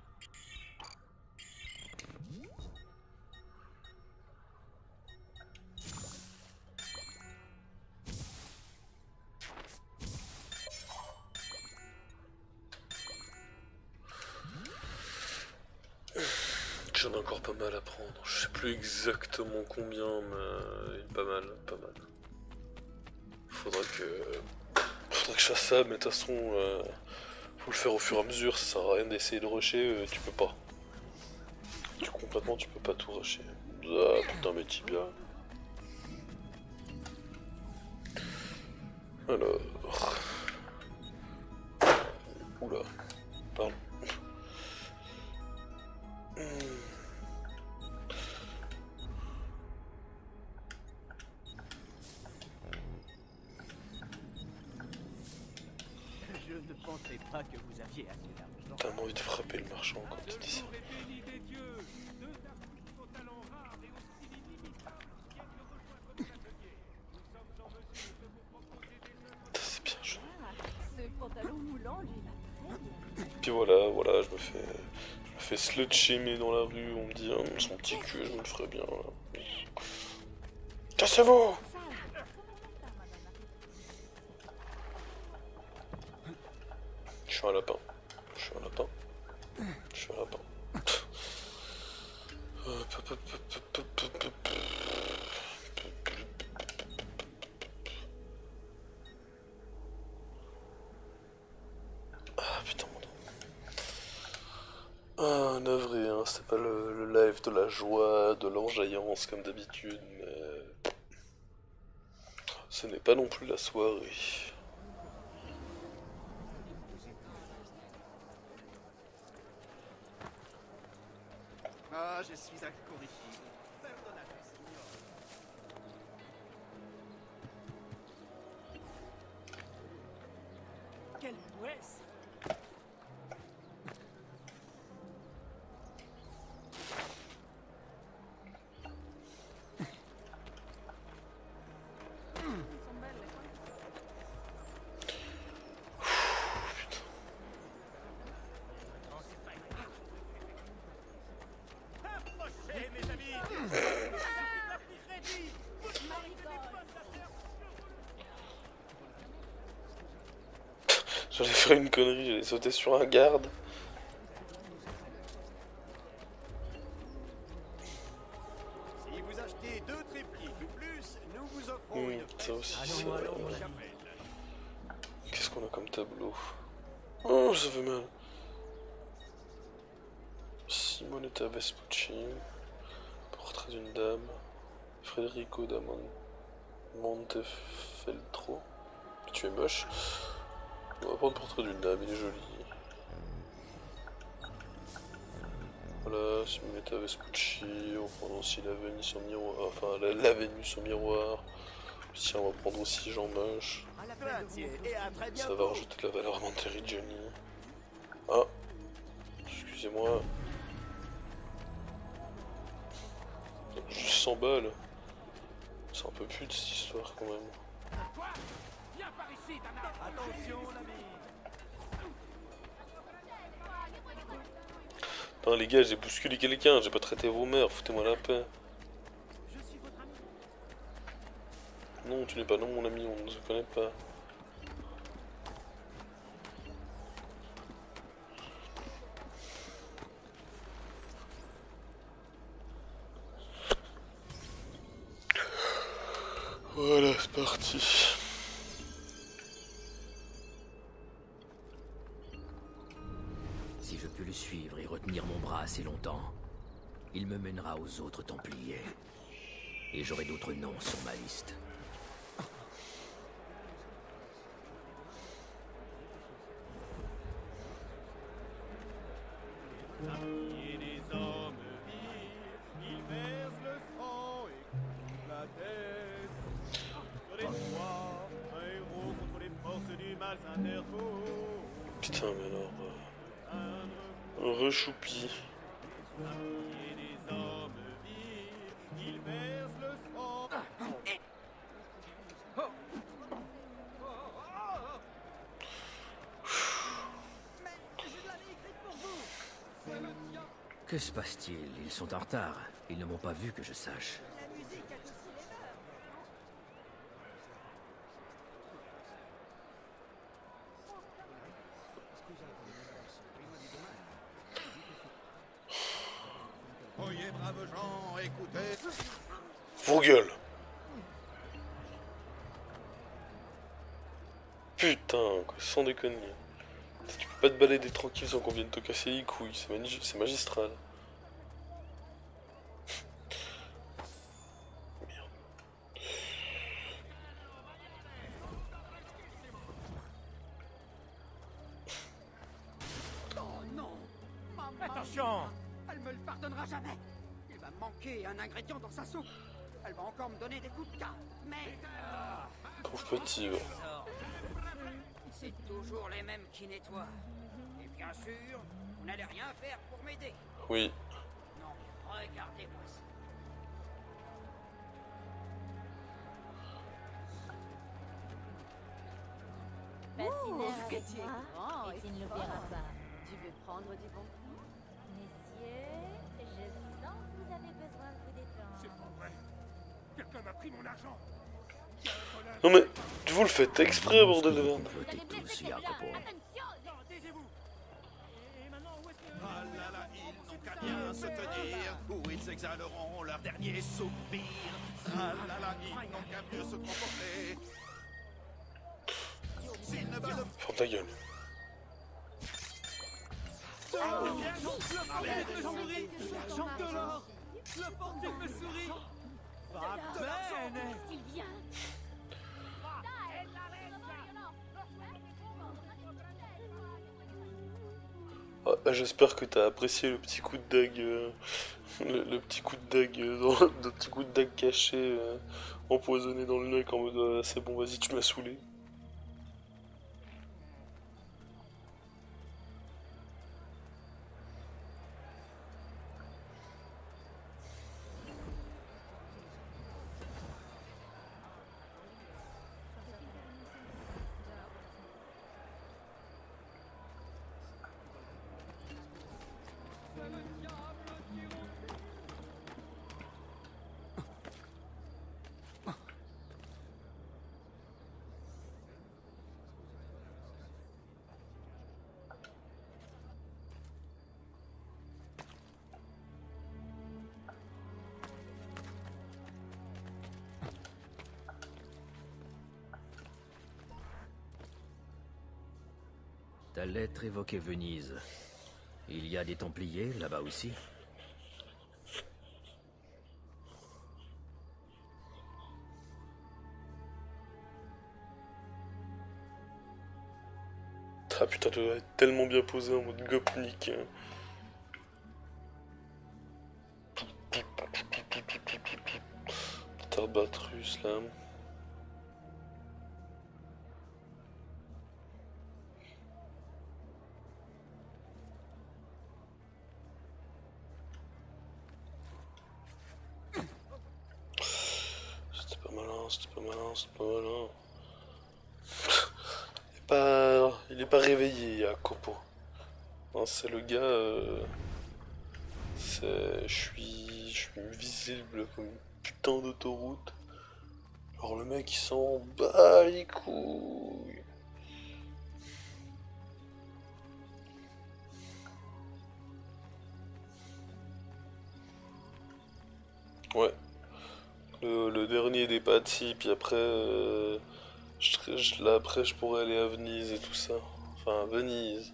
J'en ai encore pas mal à prendre. Je sais plus exactement combien, mais il est pas mal, pas mal. Faudra que... Faudra que je fasse ça, mais de toute façon... Euh... Faut le faire au fur et à mesure, ça sert à rien d'essayer de rusher, euh, tu peux pas. Tu complètement tu peux pas tout rusher. Ah putain mes tibias. Alors... Oula. Pardon. Je ne pensais pas que vous aviez assez d'argent. T'as envie de frapper le marchand quand tu dis ça. C'est bien joué. Ce pantalon moulant, lui, Puis voilà, voilà, je me fais... Je me fais slut shamer dans la rue, on me dit hein, son petit cul, je me le ferais bien. Cassez-vous! Je suis un lapin. Je suis un lapin. Je suis un lapin. Ah putain mon nom. Ah navré, hein, c'était pas le, le live de la joie, de l'enjaillance comme d'habitude, mais... Ce n'est pas non plus la soirée. Ah, je suis incorrigible. Pardonnez, signor. Quelle mouesse! Approchez, mes amis! J'allais faire une connerie, j'allais sauter sur un garde. Si vous achetez deux trépieds ou plus, nous vous offrons Mmh, une ça aussi, c'est allons, vrai. allons, mon ami. Qu'est-ce qu'on a comme tableau? Oh, ça fait mal. Simonetta Vespucci. Portrait d'une dame. Federico da Mon- Montefeltro. Tu es moche. On va prendre le portrait d'une dame, il est joli. Voilà, Simonetta Vespucci. On prend aussi la Vénus au miroir. Enfin, la, la Vénus au miroir. Tiens, on va prendre aussi Jean Moche. Et à très Ça bientôt. va rajouter de la valeur à Monterrey Johnny. Ah, excusez-moi. Juste cent balles. C'est un peu pute cette histoire quand même. Toi, viens par ici, Dana! Attention, l'ami. Non les gars, j'ai bousculé quelqu'un, j'ai pas traité vos mères, foutez-moi la paix. Je suis votre ami. Non, tu n'es pas non mon ami, on ne se connaît pas. Voilà, c'est parti. Si je peux le suivre et retenir mon bras assez longtemps, il me mènera aux autres Templiers. Et j'aurai d'autres noms sur ma liste. Et des hommes vivent, ils versent le sang et coupent la tête. Sur les toits, un héros contre les forces du mal s'interpose. Putain, mais alors... Un Euh, rechoupi. et des hommes vivent, ils versent le sang. Que se passe-t-il? Ils sont en retard. Ils ne m'ont pas vu que je sache. Oyez, braves gens, écoutez. Vos gueules. Putain, quoi, sans déconner. Tu peux pas te balader tranquille sans qu'on vienne te casser les couilles, c'est mani- c'est magistral. Merde. Oh non! Maman, Attention! elle me le pardonnera jamais! Il va manquer un ingrédient dans sa soupe! Elle va encore me donner des coups de garde! Mais Pauvre petit, ouais. c'est toujours les mêmes qui nettoient. Et bien sûr, vous n'allez rien faire pour m'aider. Oui. Non, regardez-moi ça. Fascineur avec tu es moi, grand et et tu ne l'oublieras pas. Tu veux prendre du bon coup? Messieurs, je sens que vous avez besoin de vous détendre. C'est pas vrai. Quelqu'un m'a pris mon argent. Il y a un volage. Non mais, vous le faites exprès, bordel de merde. Vous allez blesser quelqu'un. Attention! Non, taisez-vous! Et, et maintenant, où est-ce que... Ah là là, ils n'ont qu'à bien se tenir, ou ils exhaleront leur dernier soupir. Ah là là, ils n'ont qu'à mieux se comporter. S'ils ne veulent Ferme ta gueule. L'argent de l'or! Le portier me sourit! Va peine! Il vient! Ah, j'espère que t'as apprécié le petit coup de dague, euh, le, le petit coup de dague, euh, dans, le petit coup de dague caché, euh, empoisonné dans le neck en mode ah, c'est bon, vas-y, tu m'as saoulé. Ta lettre évoquait Venise. Il y a des Templiers là-bas aussi? Ah putain, tu dois être tellement bien posé en mode gopnik. Tarbatrus là. C'était pas malin, c'était pas malin, c'était pas malin. Il est pas, il est pas réveillé, Jacopo. C'est le gars. Euh... C'est, je suis, je suis visible comme une putain d'autoroute. Alors le mec il s'en bat les couilles. Ouais. Le, le dernier des Patti, puis après, euh, je, je, là après je pourrais aller à Venise et tout ça. Enfin, à Venise.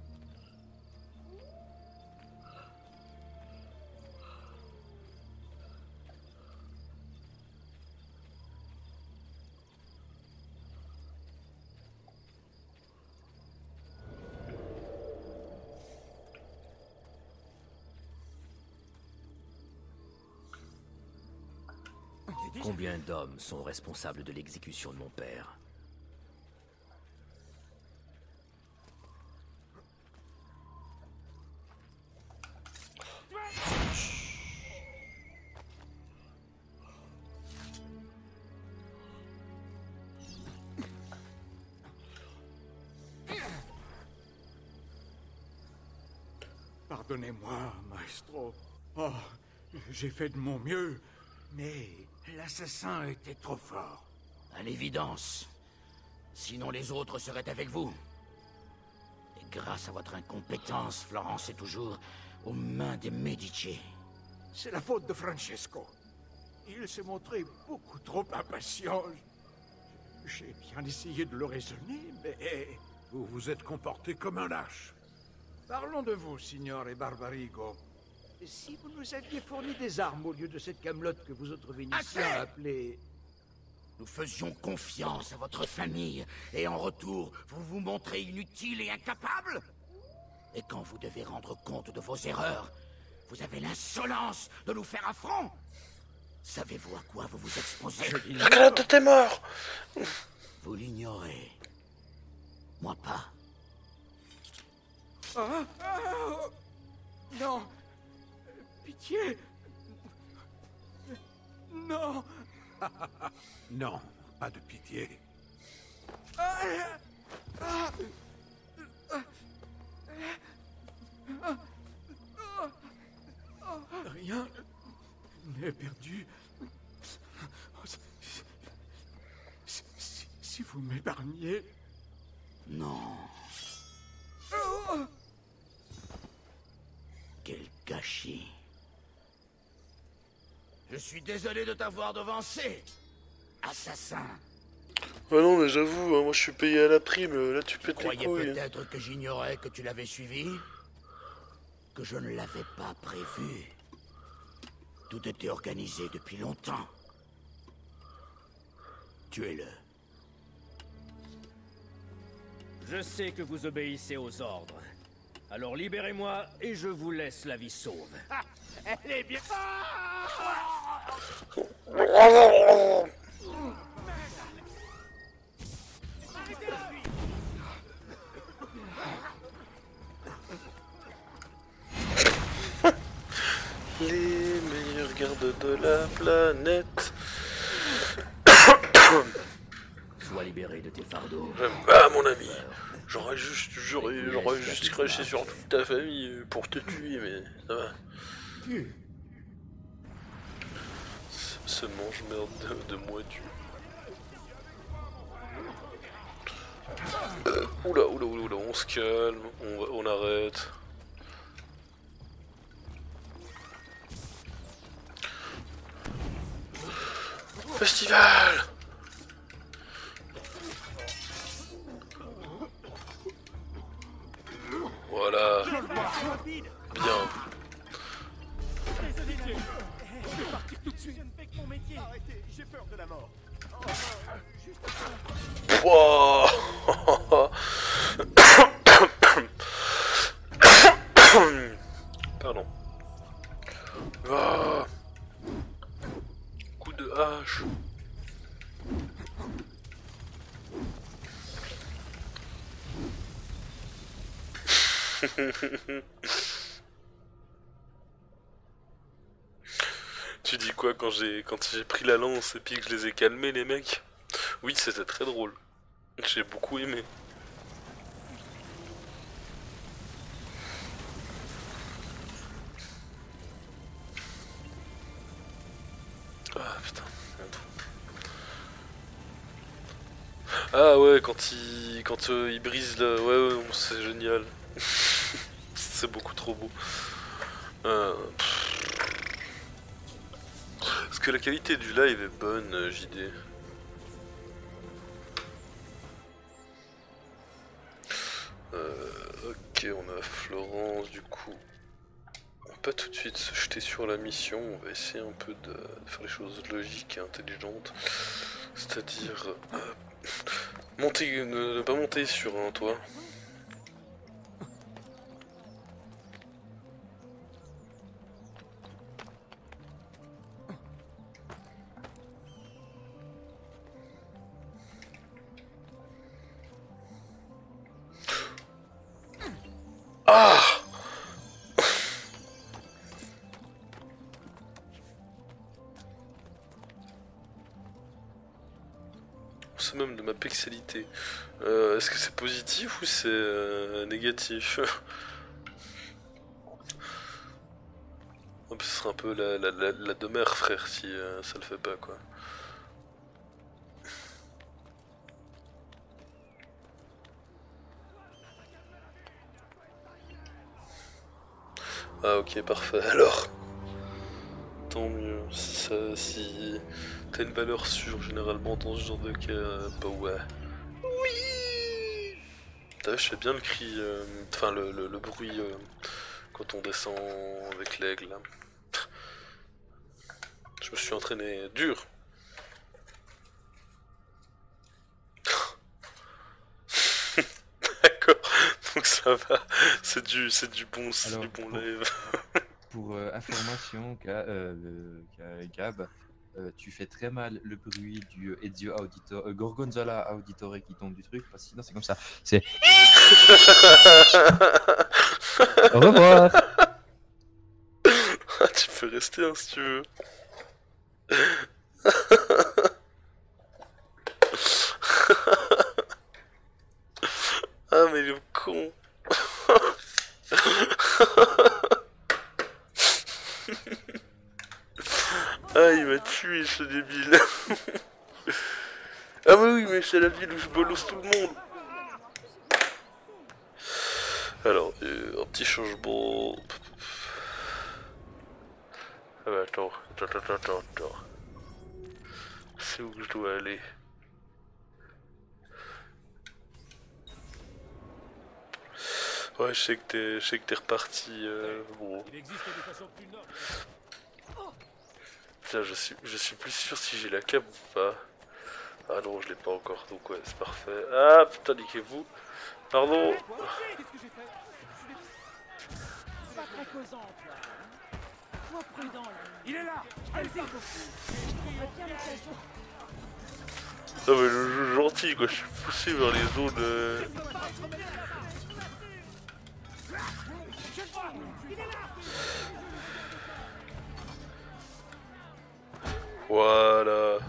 Combien d'hommes sont responsables de l'exécution de mon père? Pardonnez-moi, maestro. Oh, j'ai fait de mon mieux, mais l'assassin était trop fort. À l'évidence. Sinon les autres seraient avec vous. Et grâce à votre incompétence, Florence est toujours aux mains des Medici. C'est la faute de Francesco. Il s'est montré beaucoup trop impatient. J'ai bien essayé de le raisonner, mais... Vous vous êtes comporté comme un lâche. Parlons de vous, signore Barbarigo. Si vous nous aviez fourni des armes au lieu de cette camelote que vous autres Vénitiens appelez... Nous faisions confiance à votre famille, et en retour, vous vous montrez inutile et incapable? Et quand vous devez rendre compte de vos erreurs, vous avez l'insolence de nous faire affront? Savez-vous à quoi vous vous exposez? La calotte était mort. Vous l'ignorez. Moi pas. Ah, ah, non. Pitié. Non. Non, pas de pitié. Ah, ah, ah, rien n'est perdu. Si, si, si vous m'épargnez... Non. Quel gâchis. Je suis désolé de t'avoir devancé, assassin. Ah non, mais j'avoue, hein, moi je suis payé à la prime, là tu pètes les couilles. Tu croyais peut-être que j'ignorais que tu l'avais suivi? Que je ne l'avais pas prévu? Tout était organisé depuis longtemps. Tuez-le. Je sais que vous obéissez aux ordres. Alors libérez-moi et je vous laisse la vie sauve. Ah, elle est bien. Les meilleurs gardes de la planète. Sois libéré de tes fardeaux. Ah mon ami, j'aurais juste, j'aurais, j'aurais juste craché sur toute ta famille pour te tuer, mais ça va. Ce mange-merde de, de moitié. Euh, oula, oula, oula, oula, on se calme, on, on arrête. Festival! Voilà. Bien. Désolé, Dieu. Je vais partir tout de suite. Je ne fais que mon métier. Arrêtez, j'ai peur de la mort. Oh, juste... Wow. Pardon. Ah. Coup de hache. Tu dis quoi quand j'ai quand j'ai pris la lance et puis que je les ai calmés les mecs? Oui, c'était très drôle. J'ai beaucoup aimé. Ah putain. Ah ouais, quand il quand euh, il brise là, ouais, ouais c'est génial. C'est beaucoup trop beau. Euh... Est-ce que la qualité du live est bonne, euh, J D? euh, Ok, on a Florence, du coup. On va pas tout de suite se jeter sur la mission, on va essayer un peu de faire les choses logiques et intelligentes. C'est-à-dire... Euh, monter, ne, ne pas monter sur un toit. Ah! C'est même de ma pixelité. Euh, Est-ce que c'est positif ou c'est euh, négatif? Ce serait un peu la, la, la, la demeure, frère, si euh, ça le fait pas, quoi. Ah ok, parfait, alors. Tant mieux, si, ça, si t'as une valeur sûre généralement dans ce genre de cas, bah ouais. Oui. T'as vu, je fais bien le cri, euh, enfin le, le, le bruit euh, quand on descend avec l'aigle. Je me suis entraîné dur. D'accord, donc ça va, c'est du, c'est du bon, c'est du bon live. Pour euh, information, Ga- euh, Ga- Gab, euh, tu fais très mal le bruit du euh, Ezio Auditor, euh, Gorgonzola Auditore qui tombe du truc, parce que sinon c'est comme ça. C'est. Au revoir. Ah, tu peux rester hein, si tu veux. Ah mais le con. Ah il m'a tué ce débile. Ah mais oui mais c'est la ville où je bolosse tout le monde. Alors euh, un petit changement. Ah bah attends, attends, attends, attends, attends. C'est où que je dois aller? Ouais, je sais que t'es, je sais que t'es reparti. Euh, bon. Putain, je suis, je suis plus sûr si j'ai la cape ou pas. Ah non, je l'ai pas encore, donc ouais, c'est parfait. Ah putain, niquez-vous. Pardon. pas très causant, toi. Hein. Sois prudent, là. Il est là. Allez-y. Retiens le cachot. Non mais le jeu gentil quoi, je suis poussé vers les zones... Euh... Voilà.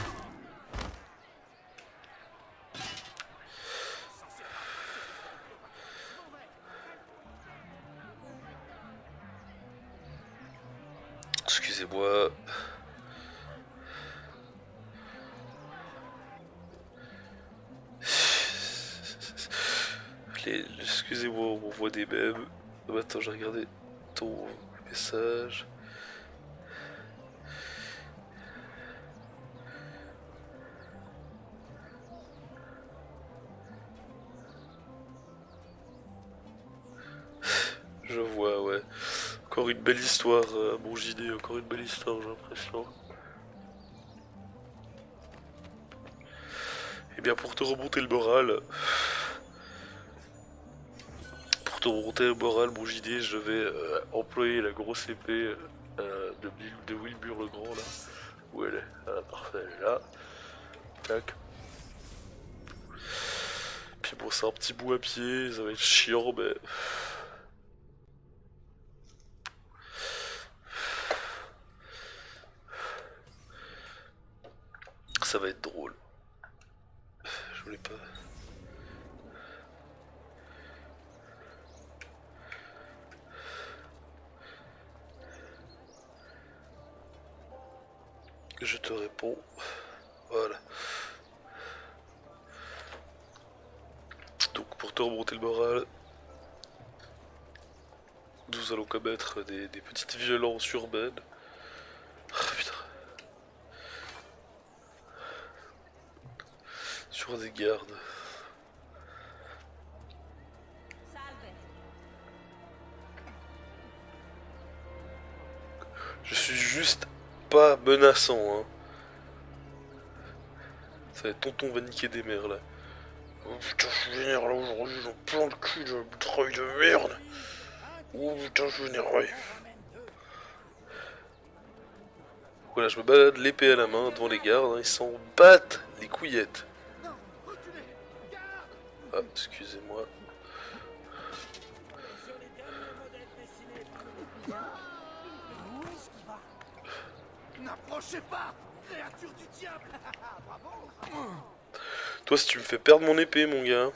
Excusez-moi. Les... Excusez-moi, on m'envoie des mèmes. Oh, attends, j'ai regardé ton message. Je vois, ouais. Encore une belle histoire, euh, bon J D, encore une belle histoire, j'ai l'impression. Et bien pour te remonter le moral, pour te remonter le moral, mon J D, je vais euh, employer la grosse épée euh, de, de Wilbur le Grand là. Où elle est? Ah, parfait, elle est là. Tac. Puis bon, c'est un petit bout à pied, ça va être chiant, mais... Ça va être drôle. Je voulais pas... Je te réponds. Voilà. Donc pour te remonter le moral, nous allons commettre des, des petites violences urbaines. Oh, putain. Sur des gardes. Je suis juste pas menaçant, hein. Ça va être tonton va niquer des mères là. Oh putain, je suis vénère là aujourd'hui, j'en plein de cul de travail de merde. Oh putain, je suis énervé. Voilà, je me balade l'épée à la main devant les gardes, hein, ils s'en battent les couillettes. Ah, excusez-moi. N'approchez pas, créature du diable. Bravo. Toi, si tu me fais perdre mon épée, mon gars.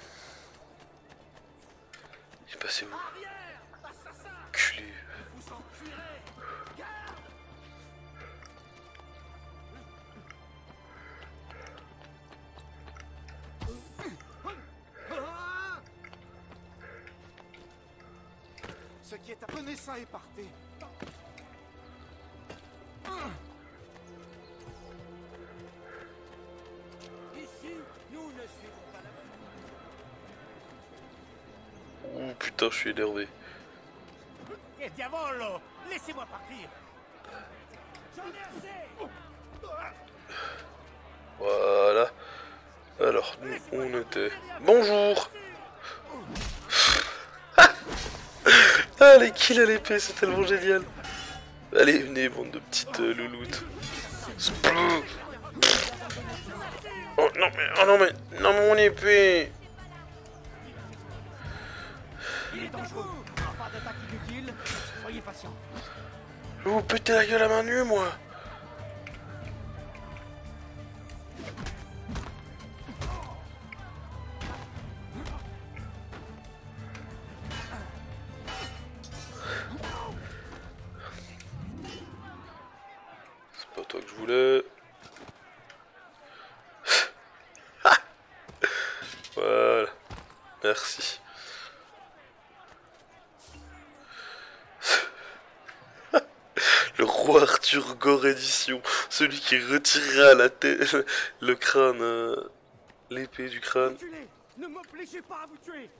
Il est passé où? Culé. Ce qui est à prenez ça et partez. Ici, nous ne suivons pas la... Oh putain, je suis énervé. Et diavolo, laissez-moi partir. J'en ai assez. Voilà. Alors, nous, on était... Bonjour. Ah, les kills à l'épée, c'est tellement génial. Allez, venez, bande de petites euh, louloutes. Oh non, mais, oh non, mais, non, mon épée. Il est dangereux. Pas d'attaque inutile. Soyez patient. Je vais vous péter la gueule à main nue, moi. C'est pas toi que je voulais. Voilà. Merci. Le roi Arthur Gore édition, celui qui retirera la tête, le crâne, euh, l'épée du crâne. Ne m'obligez pas à vous tuer.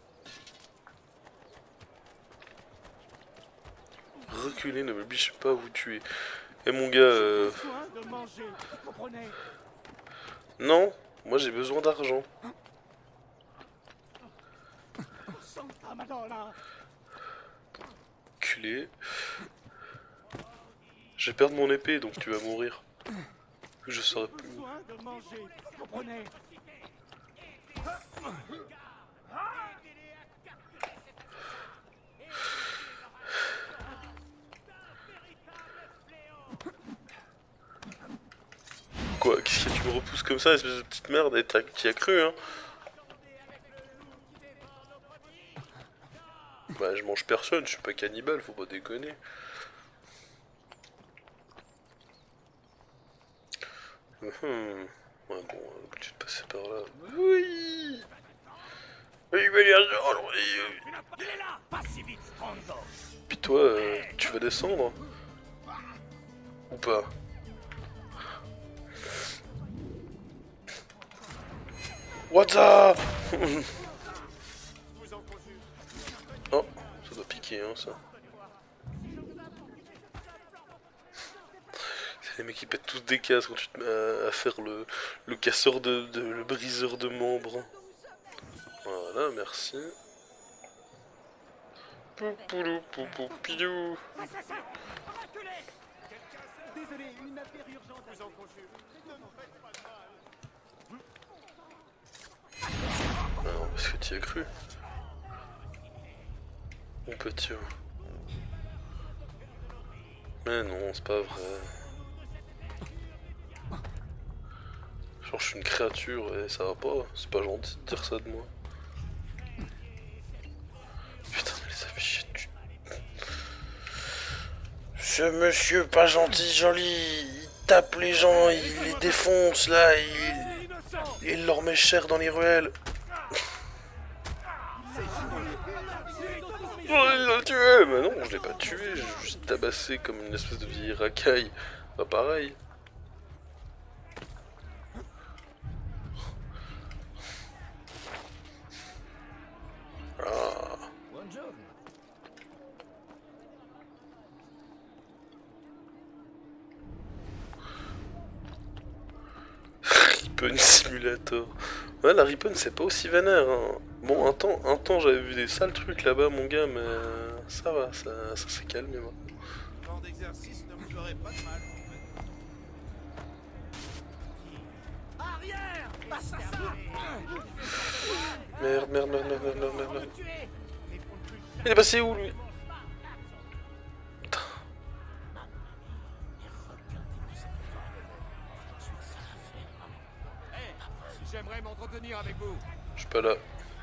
Reculez, ne m'oblige pas à vous tuer. Et mon gars, euh... De manger, vous comprenez? non, moi j'ai besoin d'argent. Santa Madonna. Culé. enculé. Je vais perdre mon épée, donc tu vas mourir. Je saurais plus. Quoi? Qu'est-ce que tu me repousses comme ça, espèce de petite merde? Et t'y as cru, hein? Bah, je mange personne, je suis pas cannibale, faut pas déconner. Hum, hum. Ouais, bon, obligé de passer par là. Oui! Oui, mais bien sûr, oui. Puis toi, euh, tu vas descendre? Ou pas? What's up? Oh, ça doit piquer, hein, ça. C'est les mecs qui pètent tous des casques quand tu te mets à, à faire le, le casseur de, de... le briseur de membres. Voilà, merci. Poupoulou, poupoupidou. Désolé, une affaire urgente, vous en conjure. Non, parce que tu y as cru. Mon petit. Mais non, c'est pas vrai. Genre, je suis une créature et ça va pas. C'est pas gentil de dire ça de moi. Putain, mais les affiches du... Ce monsieur pas gentil, joli, il tape les gens, il les défonce là, il, il leur met cher dans les ruelles. Oh, il l'a tué! Mais non, je l'ai pas tué, j'ai juste tabassé comme une espèce de vieille racaille. Pas pareil. Ah. Ripon Simulator. Ouais, la Ripon c'est pas aussi vénère. Hein. Bon, un temps, un temps j'avais vu des sales trucs là-bas, mon gars, mais ça va, ça, ça s'est calmé maintenant. Ce genre d'exercice ne me ferait pas de mal. Arrière! Assassin! Merde, merde, merde, merde, merde, merde, merde, merde. Il est passé où, lui? Putain. J'aimerais m'entretenir avec vous. Je suis pas là.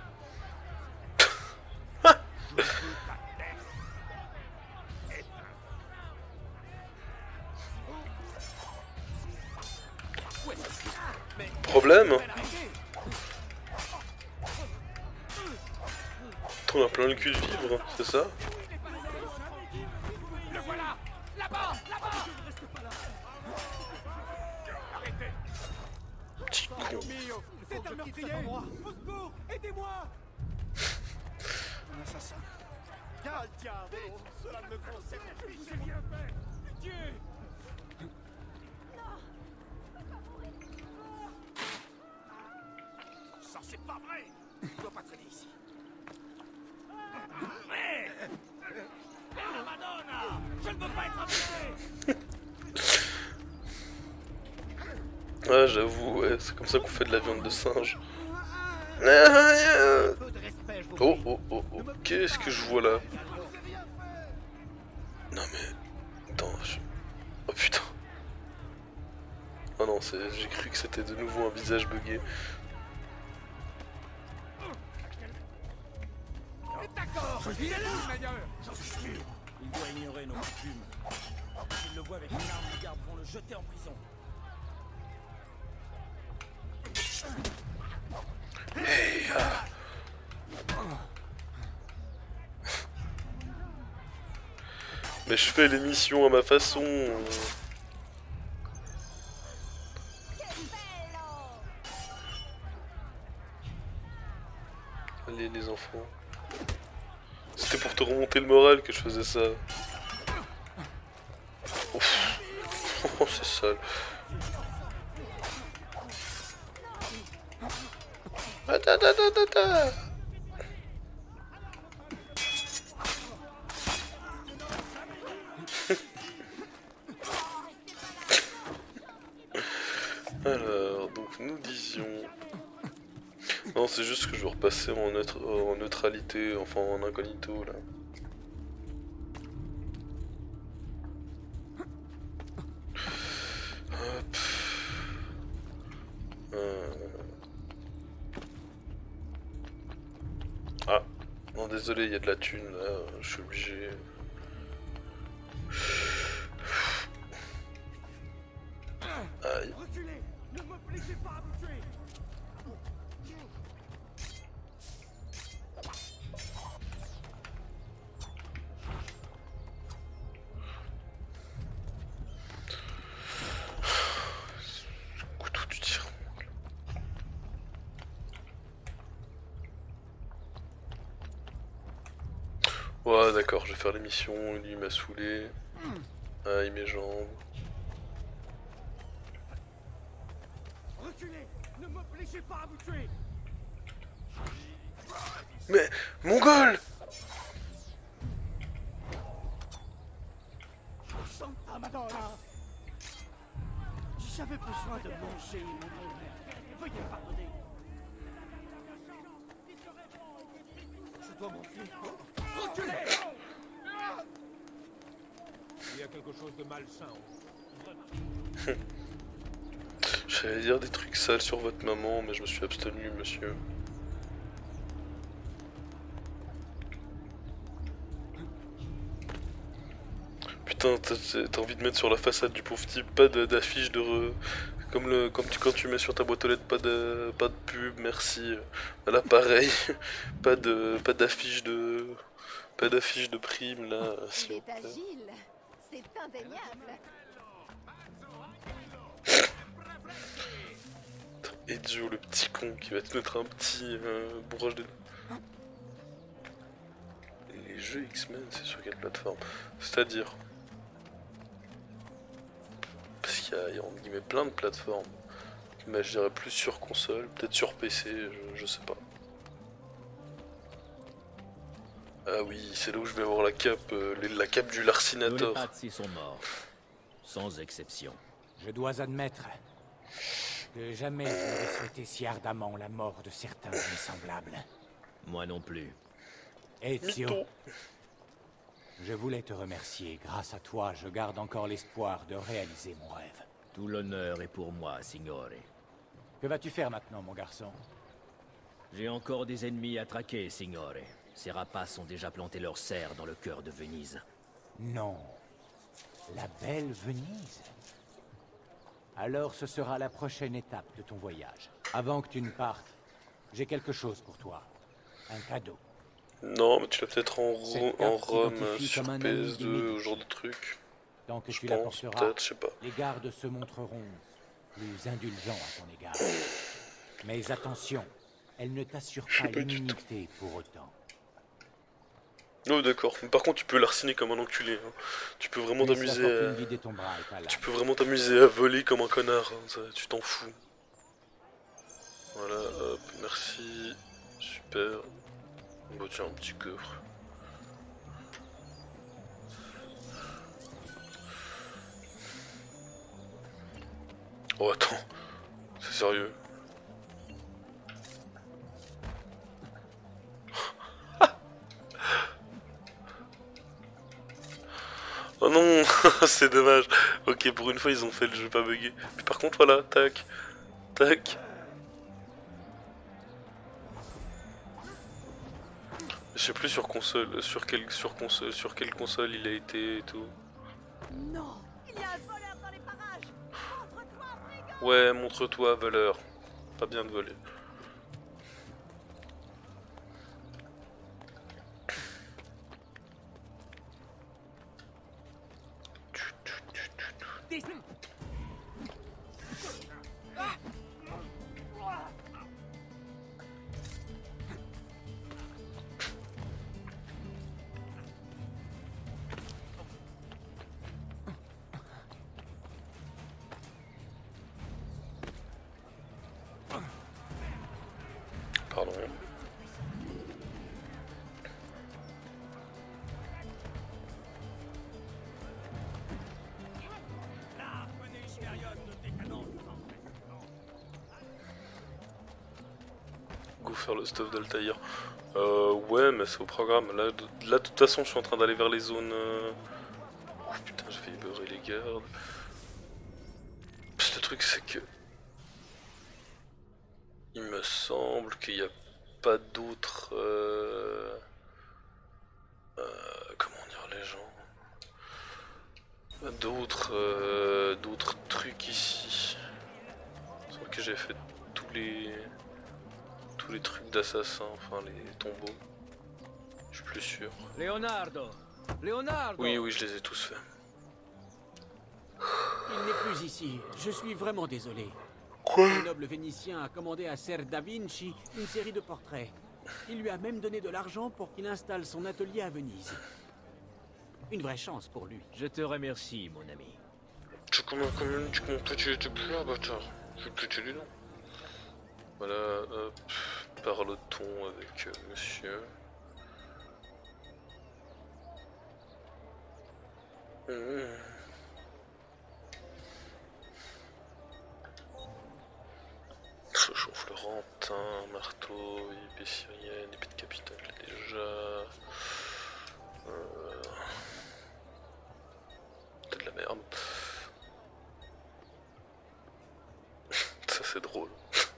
Problème? On a plein le cul de vivre, c'est ça? Le voilà! Là-bas! Là-bas! Arrêtez! Petit con. C'est un meurtrier! Au secours! Aidez-moi! Un assassin. Cal diable! Cela ne me concerne plus! J'ai bien fait! Dieu! Ça, c'est pas vrai! Il doit pas traîner ici. Mais... Oh, Madonna! Je ne veux pas être embêté! Ah, j'avoue, ouais, c'est comme ça qu'on fait de la viande de singe. Oh, oh, oh, oh, qu'est-ce que je vois là? Non mais... Attends, je... Oh putain. Oh non, j'ai cru que c'était de nouveau un visage bugué. D'accord! Il est là! J'en suis sûr. Il doit ignorer nos coutumes. S'il le voit avec une arme, les gardes vont le jeter en prison. Hey, ah. Mais je fais l'émission à ma façon. Allez les enfants. C'était pour te remonter le moral que je faisais ça. Ouf. Oh, c'est sale. Attends, attends, attends, attends. Non, c'est juste que je veux repasser en, neutre, en neutralité, enfin en incognito là. Hop. Euh... Ah, non désolé, il y a de la thune là, je suis obligé. Aïe. Reculez! Ne m'obligez pas à vous tuer! Couteau du tyran. Ouais d'accord, je vais faire l'émission, lui il m'a saoulé. Aïe mes jambes. Reculez! Ne m'obligez pas à vous tuer! Mais Mongol! Santa Madonna! J'avais besoin de manger, mon bon frère. Veuillez me pardonner. Je dois m'enfuir. Reculez! Il y a quelque chose de malsain. J'allais dire des trucs sales sur votre maman, mais je me suis abstenu, monsieur. Putain, t'as envie de mettre sur la façade du pauvre type, pas d'affiche de... Re... Comme, le, comme tu, quand tu mets sur ta boîte aux lettres, pas de, pas de pub, merci. Là, pareil, pas de, pas d'affiche de... Pas d'affiche de prime, là, s'il vous plaît. Agile, c'est indéniable. Ezio, le petit con, qui va te mettre un petit euh, bourrage de... Les jeux X-Men, c'est sur quelle plateforme? C'est-à-dire... Parce qu'il y a, on y met plein de plateformes. Mais je dirais plus sur console, peut-être sur P C, je, je sais pas. Ah oui, c'est là où je vais avoir la cape, euh, la cape du Larcinator. Tous les Pazzi sont morts, sans exception. Je dois admettre que jamais je n'aurais souhaité si ardemment la mort de certains de mes semblables. Moi non plus. Ezio, je voulais te remercier. Grâce à toi, je garde encore l'espoir de réaliser mon rêve. Tout l'honneur est pour moi, signore. Que vas-tu faire maintenant, mon garçon? J'ai encore des ennemis à traquer, signore. Ces rapaces ont déjà planté leurs serres dans le cœur de Venise. Non. La belle Venise? Alors ce sera la prochaine étape de ton voyage. Avant que tu ne partes, j'ai quelque chose pour toi. Un cadeau. Non, mais tu l'as peut-être en, en Rome, sur comme un P ami S des deux, Médicis. genre de truc. Tant que Je tu pense, l'apporteras, peut-être, je sais pas. les gardes se montreront plus indulgents à ton égard. Mais attention, elle ne t'assure Je sais pas pas du l'immunité pour autant. Oh d'accord, mais par contre tu peux l'arciner comme un enculé. Hein. Tu peux vraiment Laisse la t'amuser fortune à... vider ton bras et ta lame. Tu peux vraiment t'amuser à voler comme un connard, hein. Ça, tu t'en fous. Voilà, hop, merci. Super. Bon tiens, un petit coffre. Oh attends, c'est sérieux? Oh non, c'est dommage. Ok, pour une fois ils ont fait le jeu pas bugué. Puis par contre voilà, tac, tac. Je sais plus sur console, sur quelle sur console, sur quelle console il a été et tout. Non, il y a un voleur dans les parages. Montre-toi, brigand. Ouais, montre-toi, voleur. Pas bien de voler. Pardon. faire le stuff d'Altaïr. Euh, ouais, mais c'est au programme. Là, de, là, de toute façon, je suis en train d'aller vers les zones... Euh... Oh putain, j'ai failli beurrer les gardes. Parce que le truc, c'est que... Il me semble qu'il n'y a pas d'autres... Euh... Euh, comment dire les gens D'autres euh, d'autres trucs ici. C'est vrai que j'ai fait tous les... Tous les trucs d'assassins, enfin les tombeaux. Je suis plus sûr. Leonardo Leonardo Oui, oui, je les ai tous faits. Il n'est plus ici. Je suis vraiment désolé. Quoi? Le noble vénitien a commandé à Ser da Vinci une série de portraits. Il lui a même donné de l'argent pour qu'il installe son atelier à Venise. Une vraie chance pour lui. Je te remercie, mon ami. Tu comment comment tu comment tu étais plus là, bâtard? Je vais plus tuer les noms. Voilà, hop, parle-t-on avec euh, monsieur. Mmh. Chauchon florentin, marteau, épée syrienne, épée de capitaine déjà. Euh... C'est de la merde. Ça c'est drôle.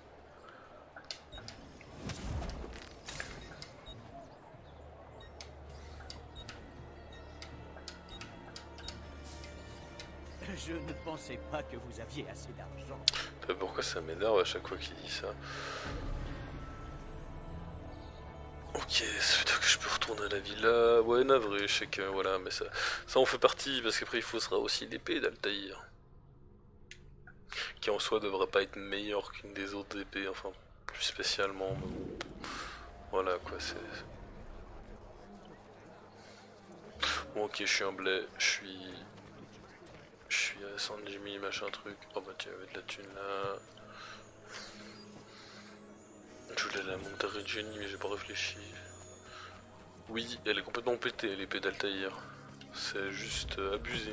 Je ne pensais pas que vous aviez assez d'argent. Pourquoi ça m'énerve à chaque fois qu'il dit ça? Ok, ça veut dire que je peux retourner à la villa. Ouais, navré, je sais que voilà, mais ça, ça en fait partie parce qu'après il faudra aussi l'épée d'Altaïr. Qui en soi devrait pas être meilleure qu'une des autres épées, enfin plus spécialement. Mais bon. Voilà quoi, c'est. Bon, ok, je suis un blé, je suis. Je suis à San Jimmy, machin truc. Oh bah tiens, il y avait de la thune là. Je voulais la monter Jenny, mais j'ai pas réfléchi. Oui, elle est complètement pétée, l'épée d'Altaïr. C'est juste euh, abusé.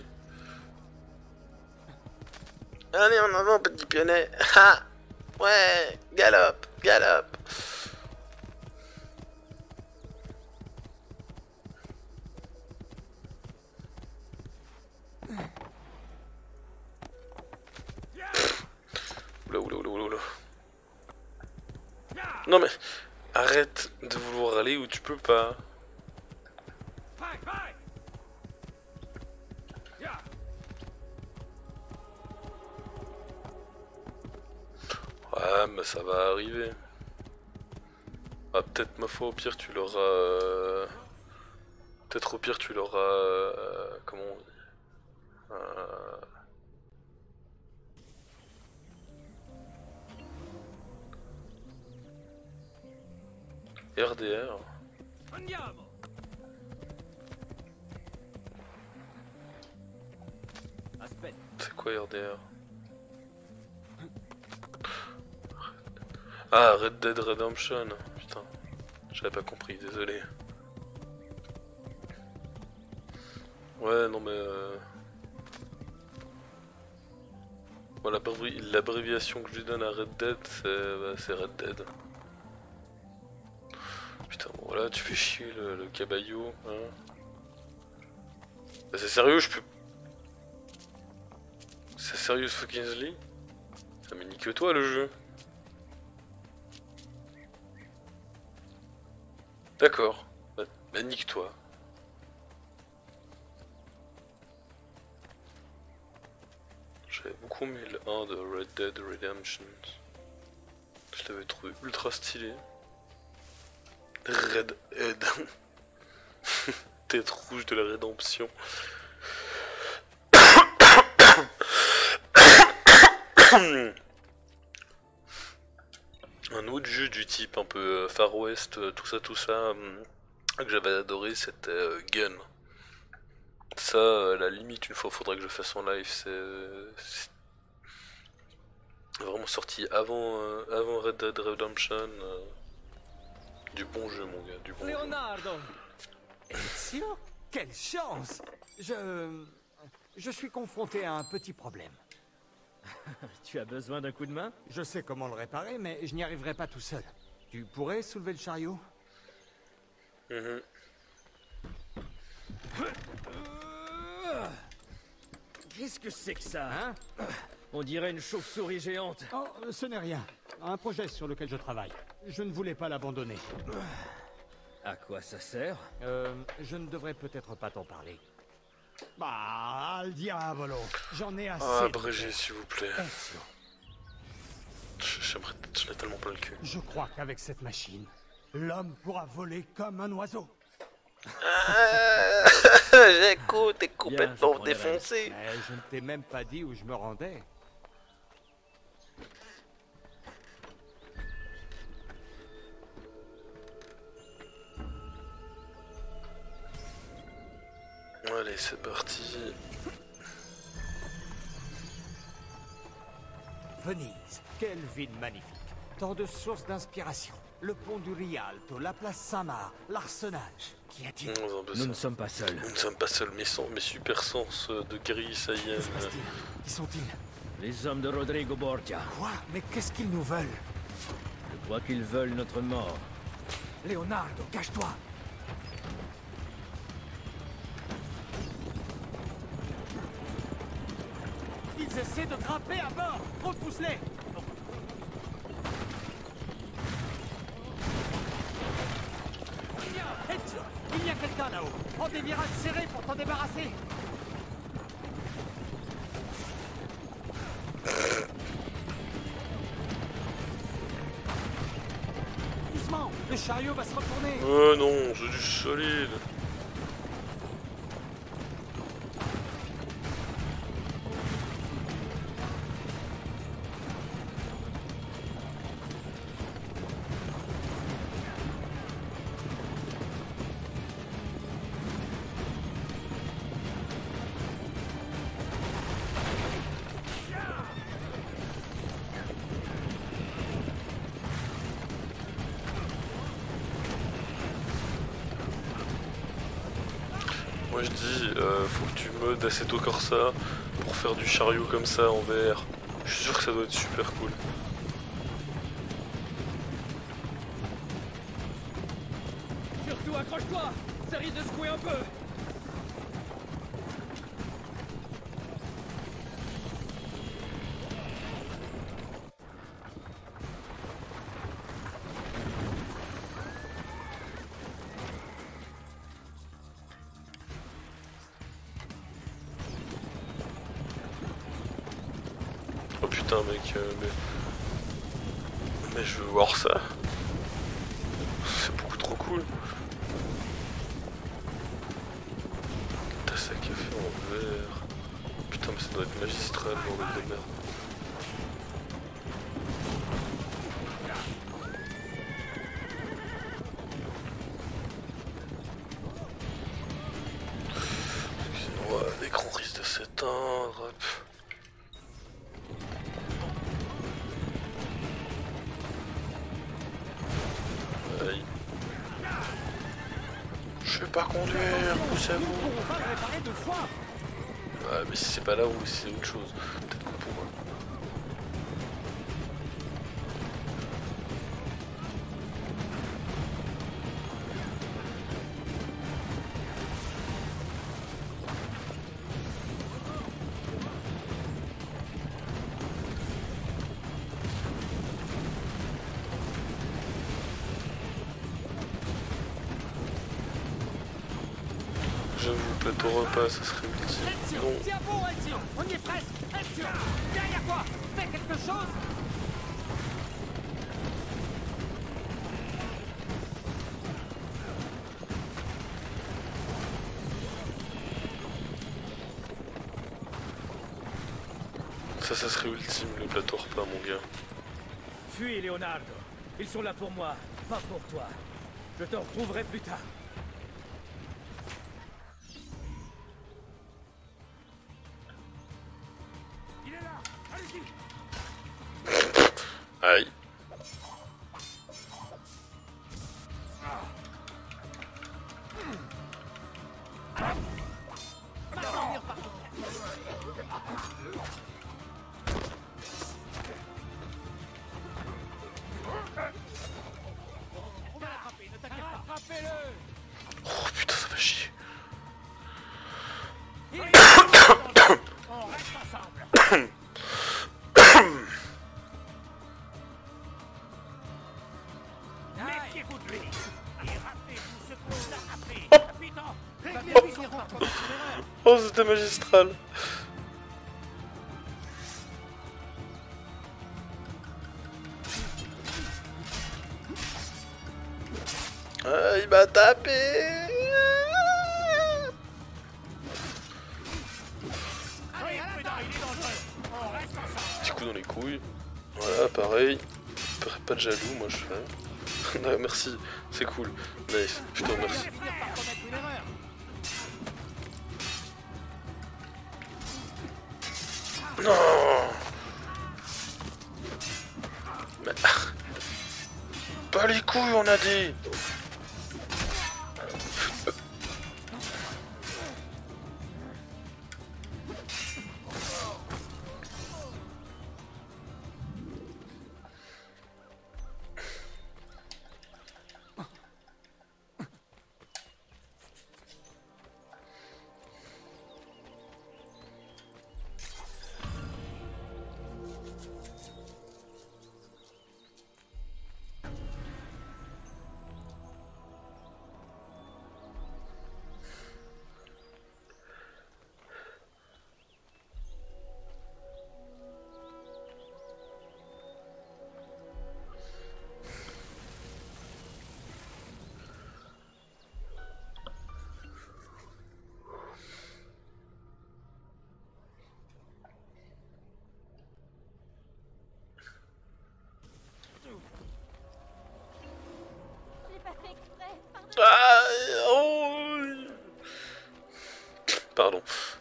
Allez en avant, petit pionnet. Ha! Ouais, galope, galope. Oula, oula, oula, oula, oula. Non mais, arrête de vouloir aller où tu peux pas. Ouais, mais ça va arriver. Ah, peut-être ma foi, au pire tu l'auras... Euh... Peut-être au pire tu l'auras... Euh... Comment on dit euh... R D R. C'est quoi R D R? Ah, Red Dead Redemption. Putain, j'avais pas compris, désolé. Ouais, non mais... Euh... Bon, l'abréviation que je lui donne à Red Dead, c'est bah, Red Dead. Putain, bon voilà, tu fais chier le, le cabayou, hein. Bah, c'est sérieux, je peux... C'est sérieux, fucking ça me nique toi le jeu. D'accord, bah, bah nique-toi. J'avais beaucoup aimé le un de Red Dead Redemption. Je l'avais trouvé ultra stylé. Red Head. Tête rouge de la rédemption. Un autre jeu du type un peu Far West, tout ça, tout ça, que j'avais adoré, c'était euh, Gun. Ça, à la limite, une fois, faudrait que je fasse en live. C'est vraiment sorti avant, euh, avant Red Dead Redemption. Euh, du bon jeu, mon gars, du bon Leonardo. jeu. Ezio, quelle chance! Je... Je suis confronté à un petit problème. Tu as besoin d'un coup de main? Je sais comment le réparer, mais je n'y arriverai pas tout seul. Tu pourrais soulever le chariot? Mmh. Qu'est-ce que c'est que ça, hein? On dirait une chauve-souris géante. Oh, ce n'est rien. Un projet sur lequel je travaille. Je ne voulais pas l'abandonner. À quoi ça sert? Euh, je ne devrais peut-être pas t'en parler. Bah, al diavolo. J'en ai assez. Ah, abrégé, s'il vous plaît. J'aimerais, j'en ai tellement plein le cul. Je crois qu'avec cette machine, l'homme pourra voler comme un oiseau. Ah, j'écoute, t'es complètement défoncé. Mais je ne t'ai même pas dit où je me rendais. Allez, c'est parti. Venise, quelle ville magnifique. Tant de sources d'inspiration. Le pont du Rialto, la place Saint-Marc, l'arsenal. Qu'y a-t-il? Nous ne sommes pas seuls. Nous ne sommes pas seuls, mes, sens, mes super sens de gris, ça y est. Qui sont-ils? Les hommes de Rodrigo Borgia. Quoi? Mais qu'est-ce qu'ils nous veulent? Je crois qu'ils veulent notre mort. Leonardo, cache-toi! Ils essaient de grimper à bord! Repousse-les! Ezio, il y a quelqu'un là-haut! Prends des virages serrés pour t'en débarrasser! Doucement! Le chariot va se retourner! Oh non, c'est du solide! Moi je dis, euh, faut que tu modes Assetto Corsa pour faire du chariot comme ça en V R. Je suis sûr que ça doit être super cool. Surtout accroche-toi, ça risque de secouer un peu. Oh putain mec, euh, mais... mais je veux voir ça. C'est beaucoup trop cool. Tasse à café en verre. Putain mais ça doit être magistral bordel de merde. Excusez-moi, l'écran risque de s'éteindre. Je vais pas conduire, poussez-vous. Ouais, mais si c'est pas là ou si c'est autre chose, peut-être qu'on pourra. J'avoue, plateau repas, ça serait ultime. Non. Tiens bon, Ezio, on y est presque. Ezio, derrière toi, fais quelque chose. Ça, ça serait ultime, le plateau repas, mon gars. Fuis, Leonardo. Ils sont là pour moi, pas pour toi. Je te retrouverai plus tard. Aïe. Oh putain, ça va chier. On reste ensemble. Méfiez-vous de lui. Et rappelez-vous ce qu'on vous a appris. Capitaine, réglez-lui son comportement funéraire. Oh, c'était magistral. Ah, il m'a tapé. Petit coup dans les couilles. Voilà, pareil. Pas de jaloux, moi je fais. Non, merci, c'est cool. Nice, je te remercie. Non. Mais... Pas les couilles, on a dit. Ah, oh. Pardon.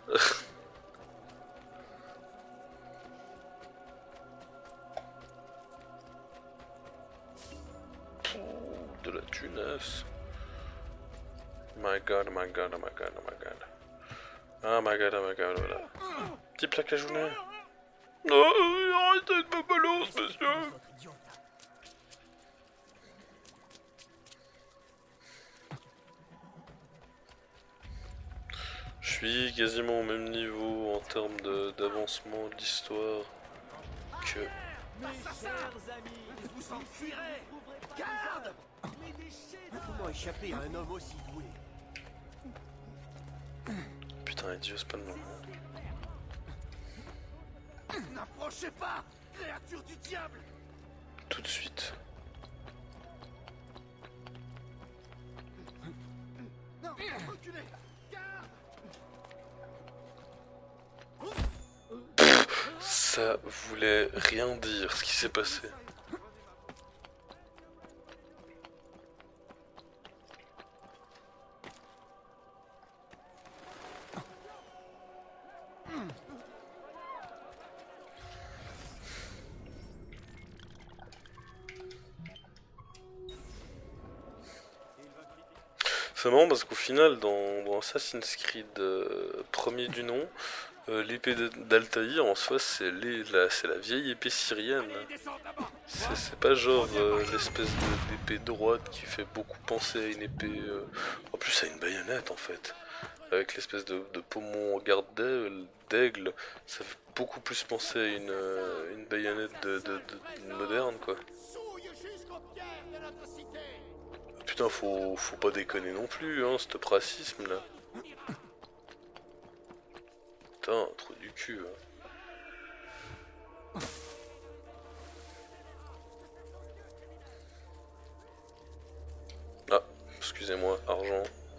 De la tunasse. My god, my god, oh my god, oh my god. Oh my god, oh my god, voilà. Petit plaque à journée. Non, arrêtez de me balancer, monsieur. Je suis quasiment au même niveau en termes d'avancement de, de l'histoire que... Mes chers amis, vous enfuirez. Garde. Comment échapper à un homme aussi doué? Putain, Dieu, c'est pas le moment. N'approchez pas, créature du diable. Tout de suite. Non, reculez. Garde. Ça voulait rien dire ce qui s'est passé. C'est marrant parce qu'au final, dans, dans Assassin's Creed euh, premier du nom, euh, l'épée d'Altaïr en soi c'est la, la vieille épée syrienne. C'est pas genre euh, l'espèce d'épée droite qui fait beaucoup penser à une épée... Euh... En plus à une baïonnette en fait. Avec l'espèce de, de pommon en garde d'aigle, ça fait beaucoup plus penser à une, euh, une baïonnette de, de, de, de moderne quoi. Putain, faut, faut pas déconner non plus, hein, ce racisme là. Putain, trop du cul. Hein. Ah, excusez-moi, argent.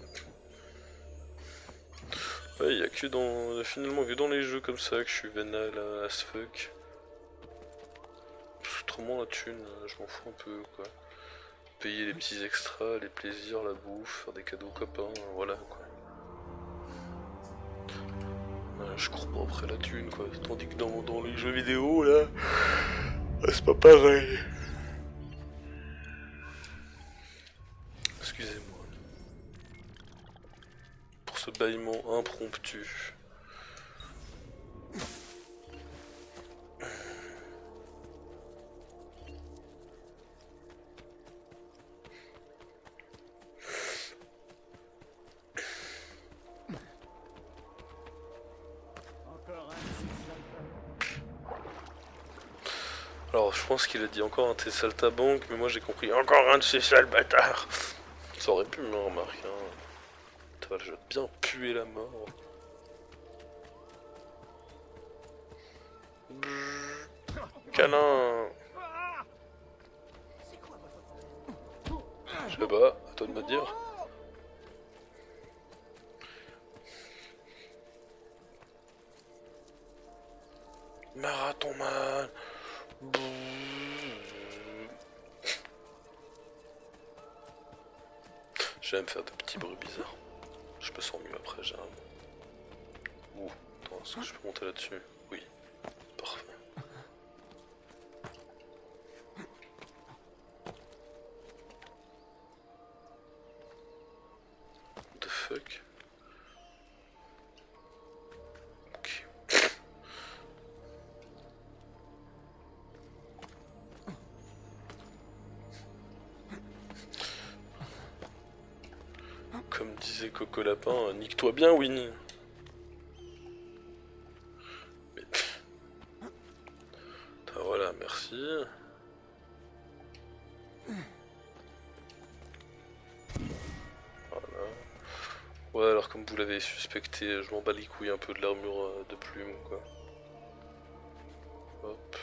Ouais, y a que dans, finalement que dans les jeux comme ça que je suis vénal as fuck. Autrement la thune, je m'en fous un peu quoi. Payer les petits extras, les plaisirs, la bouffe, faire des cadeaux aux copains, voilà quoi. Ouais, je cours pas après la thune quoi, tandis que dans, dans les jeux vidéo là, c'est pas pareil. Excusez-moi. Pour ce bâillement impromptu. Alors je pense qu'il a dit encore un de ces saltabanques, mais moi j'ai compris encore un de ces sales bâtards. Ça aurait pu, me remarquer. Hein. Putain, je vais bien puer la mort. Câlin. Je sais pas, à toi de me dire. Marathon man. J'aime faire des petits bruits bizarres. Je me sens mieux après, généralement. Ouh, attends, est-ce que je peux monter là-dessus? Oui, parfait. What the fuck? Ok. Comme disait Coco Lapin, nique-toi bien, Winnie. Mais... Ah, voilà, merci. Voilà. Ouais, alors comme vous l'avez suspecté, je m'en bats les couilles un peu de l'armure de plume, quoi. Hop.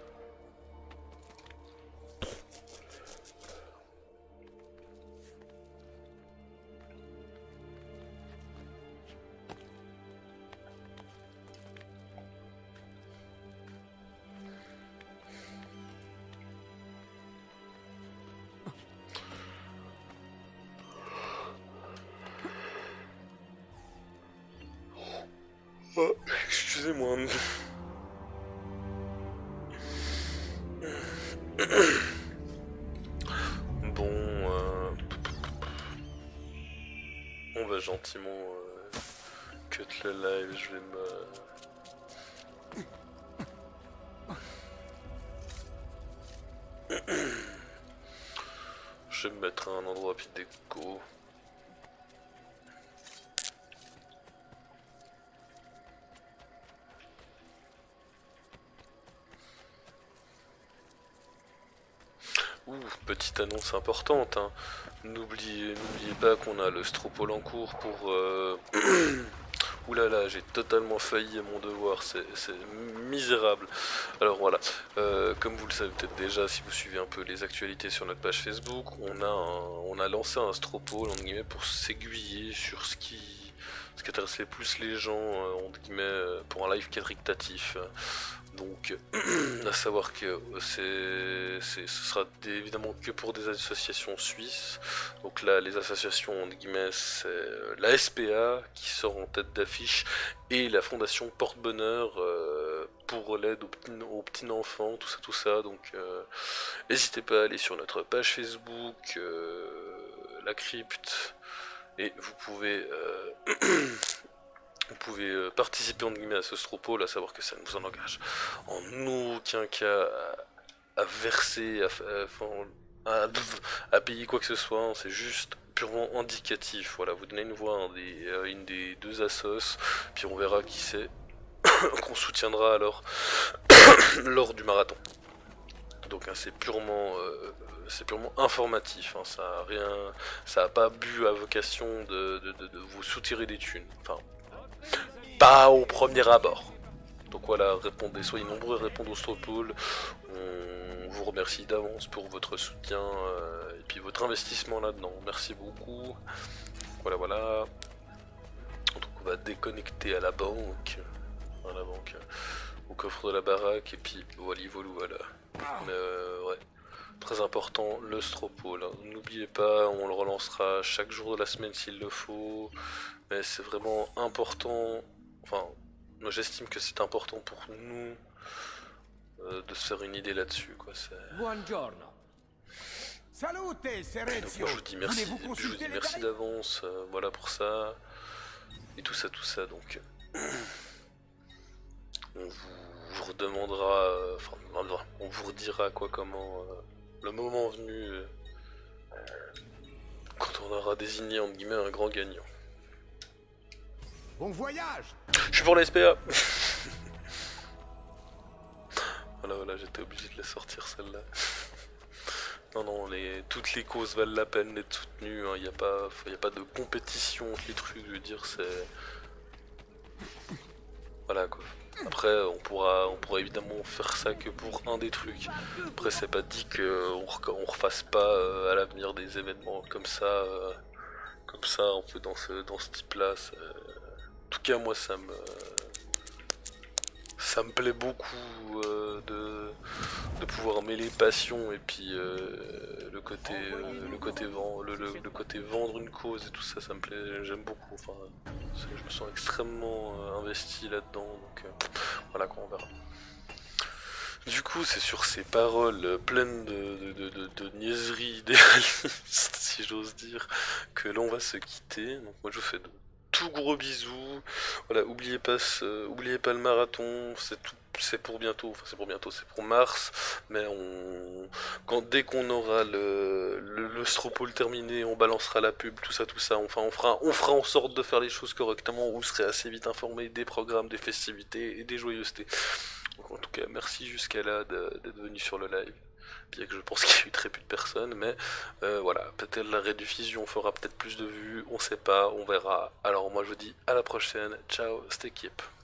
Oh, excusez-moi. Bon, euh... on va gentiment euh... cut le live, je vais me... je vais me mettre à un endroit puis d'écho. Ouh, petite annonce importante, hein. N'oubliez n'oubliez pas qu'on a le Stropole en cours pour... Euh... Ouh là là, j'ai totalement failli à mon devoir, c'est misérable. Alors voilà, euh, comme vous le savez peut-être déjà, si vous suivez un peu les actualités sur notre page Facebook, on a, un, on a lancé un Stropole, entre guillemets, pour s'aiguiller sur ce qui, ce qui intéresse le plus les gens, euh, entre guillemets, pour un live caritatif. Donc, à savoir que c'est, ce sera évidemment que pour des associations suisses. Donc là, les associations, entre guillemets, c'est la S P A qui sort en tête d'affiche et la fondation Porte-Bonheur euh, pour l'aide aux, petits, aux petits enfants, tout ça, tout ça. Donc, euh, n'hésitez pas à aller sur notre page Facebook, euh, la crypte, et vous pouvez... Euh, Vous pouvez euh, participer entre guillemets à ce Stropole, à savoir que ça ne vous en engage en aucun cas à, à verser, à, à, à, à payer quoi que ce soit, c'est juste purement indicatif. Voilà, vous donnez une voix à un des, à une des deux assos, puis on verra qui c'est qu'on soutiendra alors lors du marathon. Donc hein, c'est purement, euh, c'est purement informatif, hein, ça a rien, ça a pas bu à vocation de, de, de, de vous soutirer des thunes. Enfin, pas au premier abord. Donc voilà, répondez, soyez nombreux à répondre au Stropole. On vous remercie d'avance pour votre soutien euh, et puis votre investissement là-dedans. Merci beaucoup. Voilà, voilà. Donc on va déconnecter à la banque, à la banque, au coffre de la baraque et puis voilà, voilà. Mais euh, ouais, très important le Stropole. Hein. N'oubliez pas, on le relancera chaque jour de la semaine s'il le faut. Mais c'est vraiment important, enfin, moi j'estime que c'est important pour nous euh, de se faire une idée là-dessus, quoi. Buongiorno. Salute, Donc moi je vous dis merci, je vous dis merci d'avance, euh, voilà pour ça, et tout ça, tout ça, donc on vous, vous redemandera, euh, enfin, on vous redira quoi, comment, euh, le moment venu, euh, quand on aura désigné entre guillemets un grand gagnant. Bon voyage. Je suis pour la S P A. Voilà, voilà, j'étais obligé de la sortir celle-là. Non, non, les, toutes les causes valent la peine d'être soutenues, il hein, n'y a, a pas de compétition entre les trucs, je veux dire, c'est... Voilà quoi. Après, on pourra, on pourra évidemment faire ça que pour un des trucs. Après, c'est pas dit qu'on on refasse pas euh, à l'avenir des événements comme ça, euh, comme ça, un peu dans ce, dans ce type-là. En tout cas, moi, ça me, ça me plaît beaucoup euh, de, de pouvoir mêler passion et puis euh, le côté, euh, le côté vend, le, le, le côté vendre une cause et tout ça, ça me plaît, j'aime beaucoup. Enfin, je me sens extrêmement euh, investi là-dedans, donc euh, voilà quoi, on verra. Du coup, c'est sur ces paroles pleines de, de, de, de niaiseries idéalistes, si j'ose dire, que l'on va se quitter. Donc moi, je vous fais de tout gros bisous. Voilà, oubliez pas, ce, oubliez pas le marathon, c'est tout. C'est pour bientôt, enfin c'est pour bientôt, c'est pour mars, mais on, quand, dès qu'on aura le, le, le Stropole terminé, on balancera la pub, tout ça, tout ça, enfin on fera, on fera en sorte de faire les choses correctement, vous serez assez vite informés des programmes, des festivités et des joyeusetés. Donc en tout cas, merci jusqu'à là d'être venu sur le live, bien que je pense qu'il y a eu très peu de personnes, mais euh, voilà, peut-être la rediffusion fera peut-être plus de vues, on sait pas, on verra. Alors moi je vous dis à la prochaine, ciao, c'était Kip.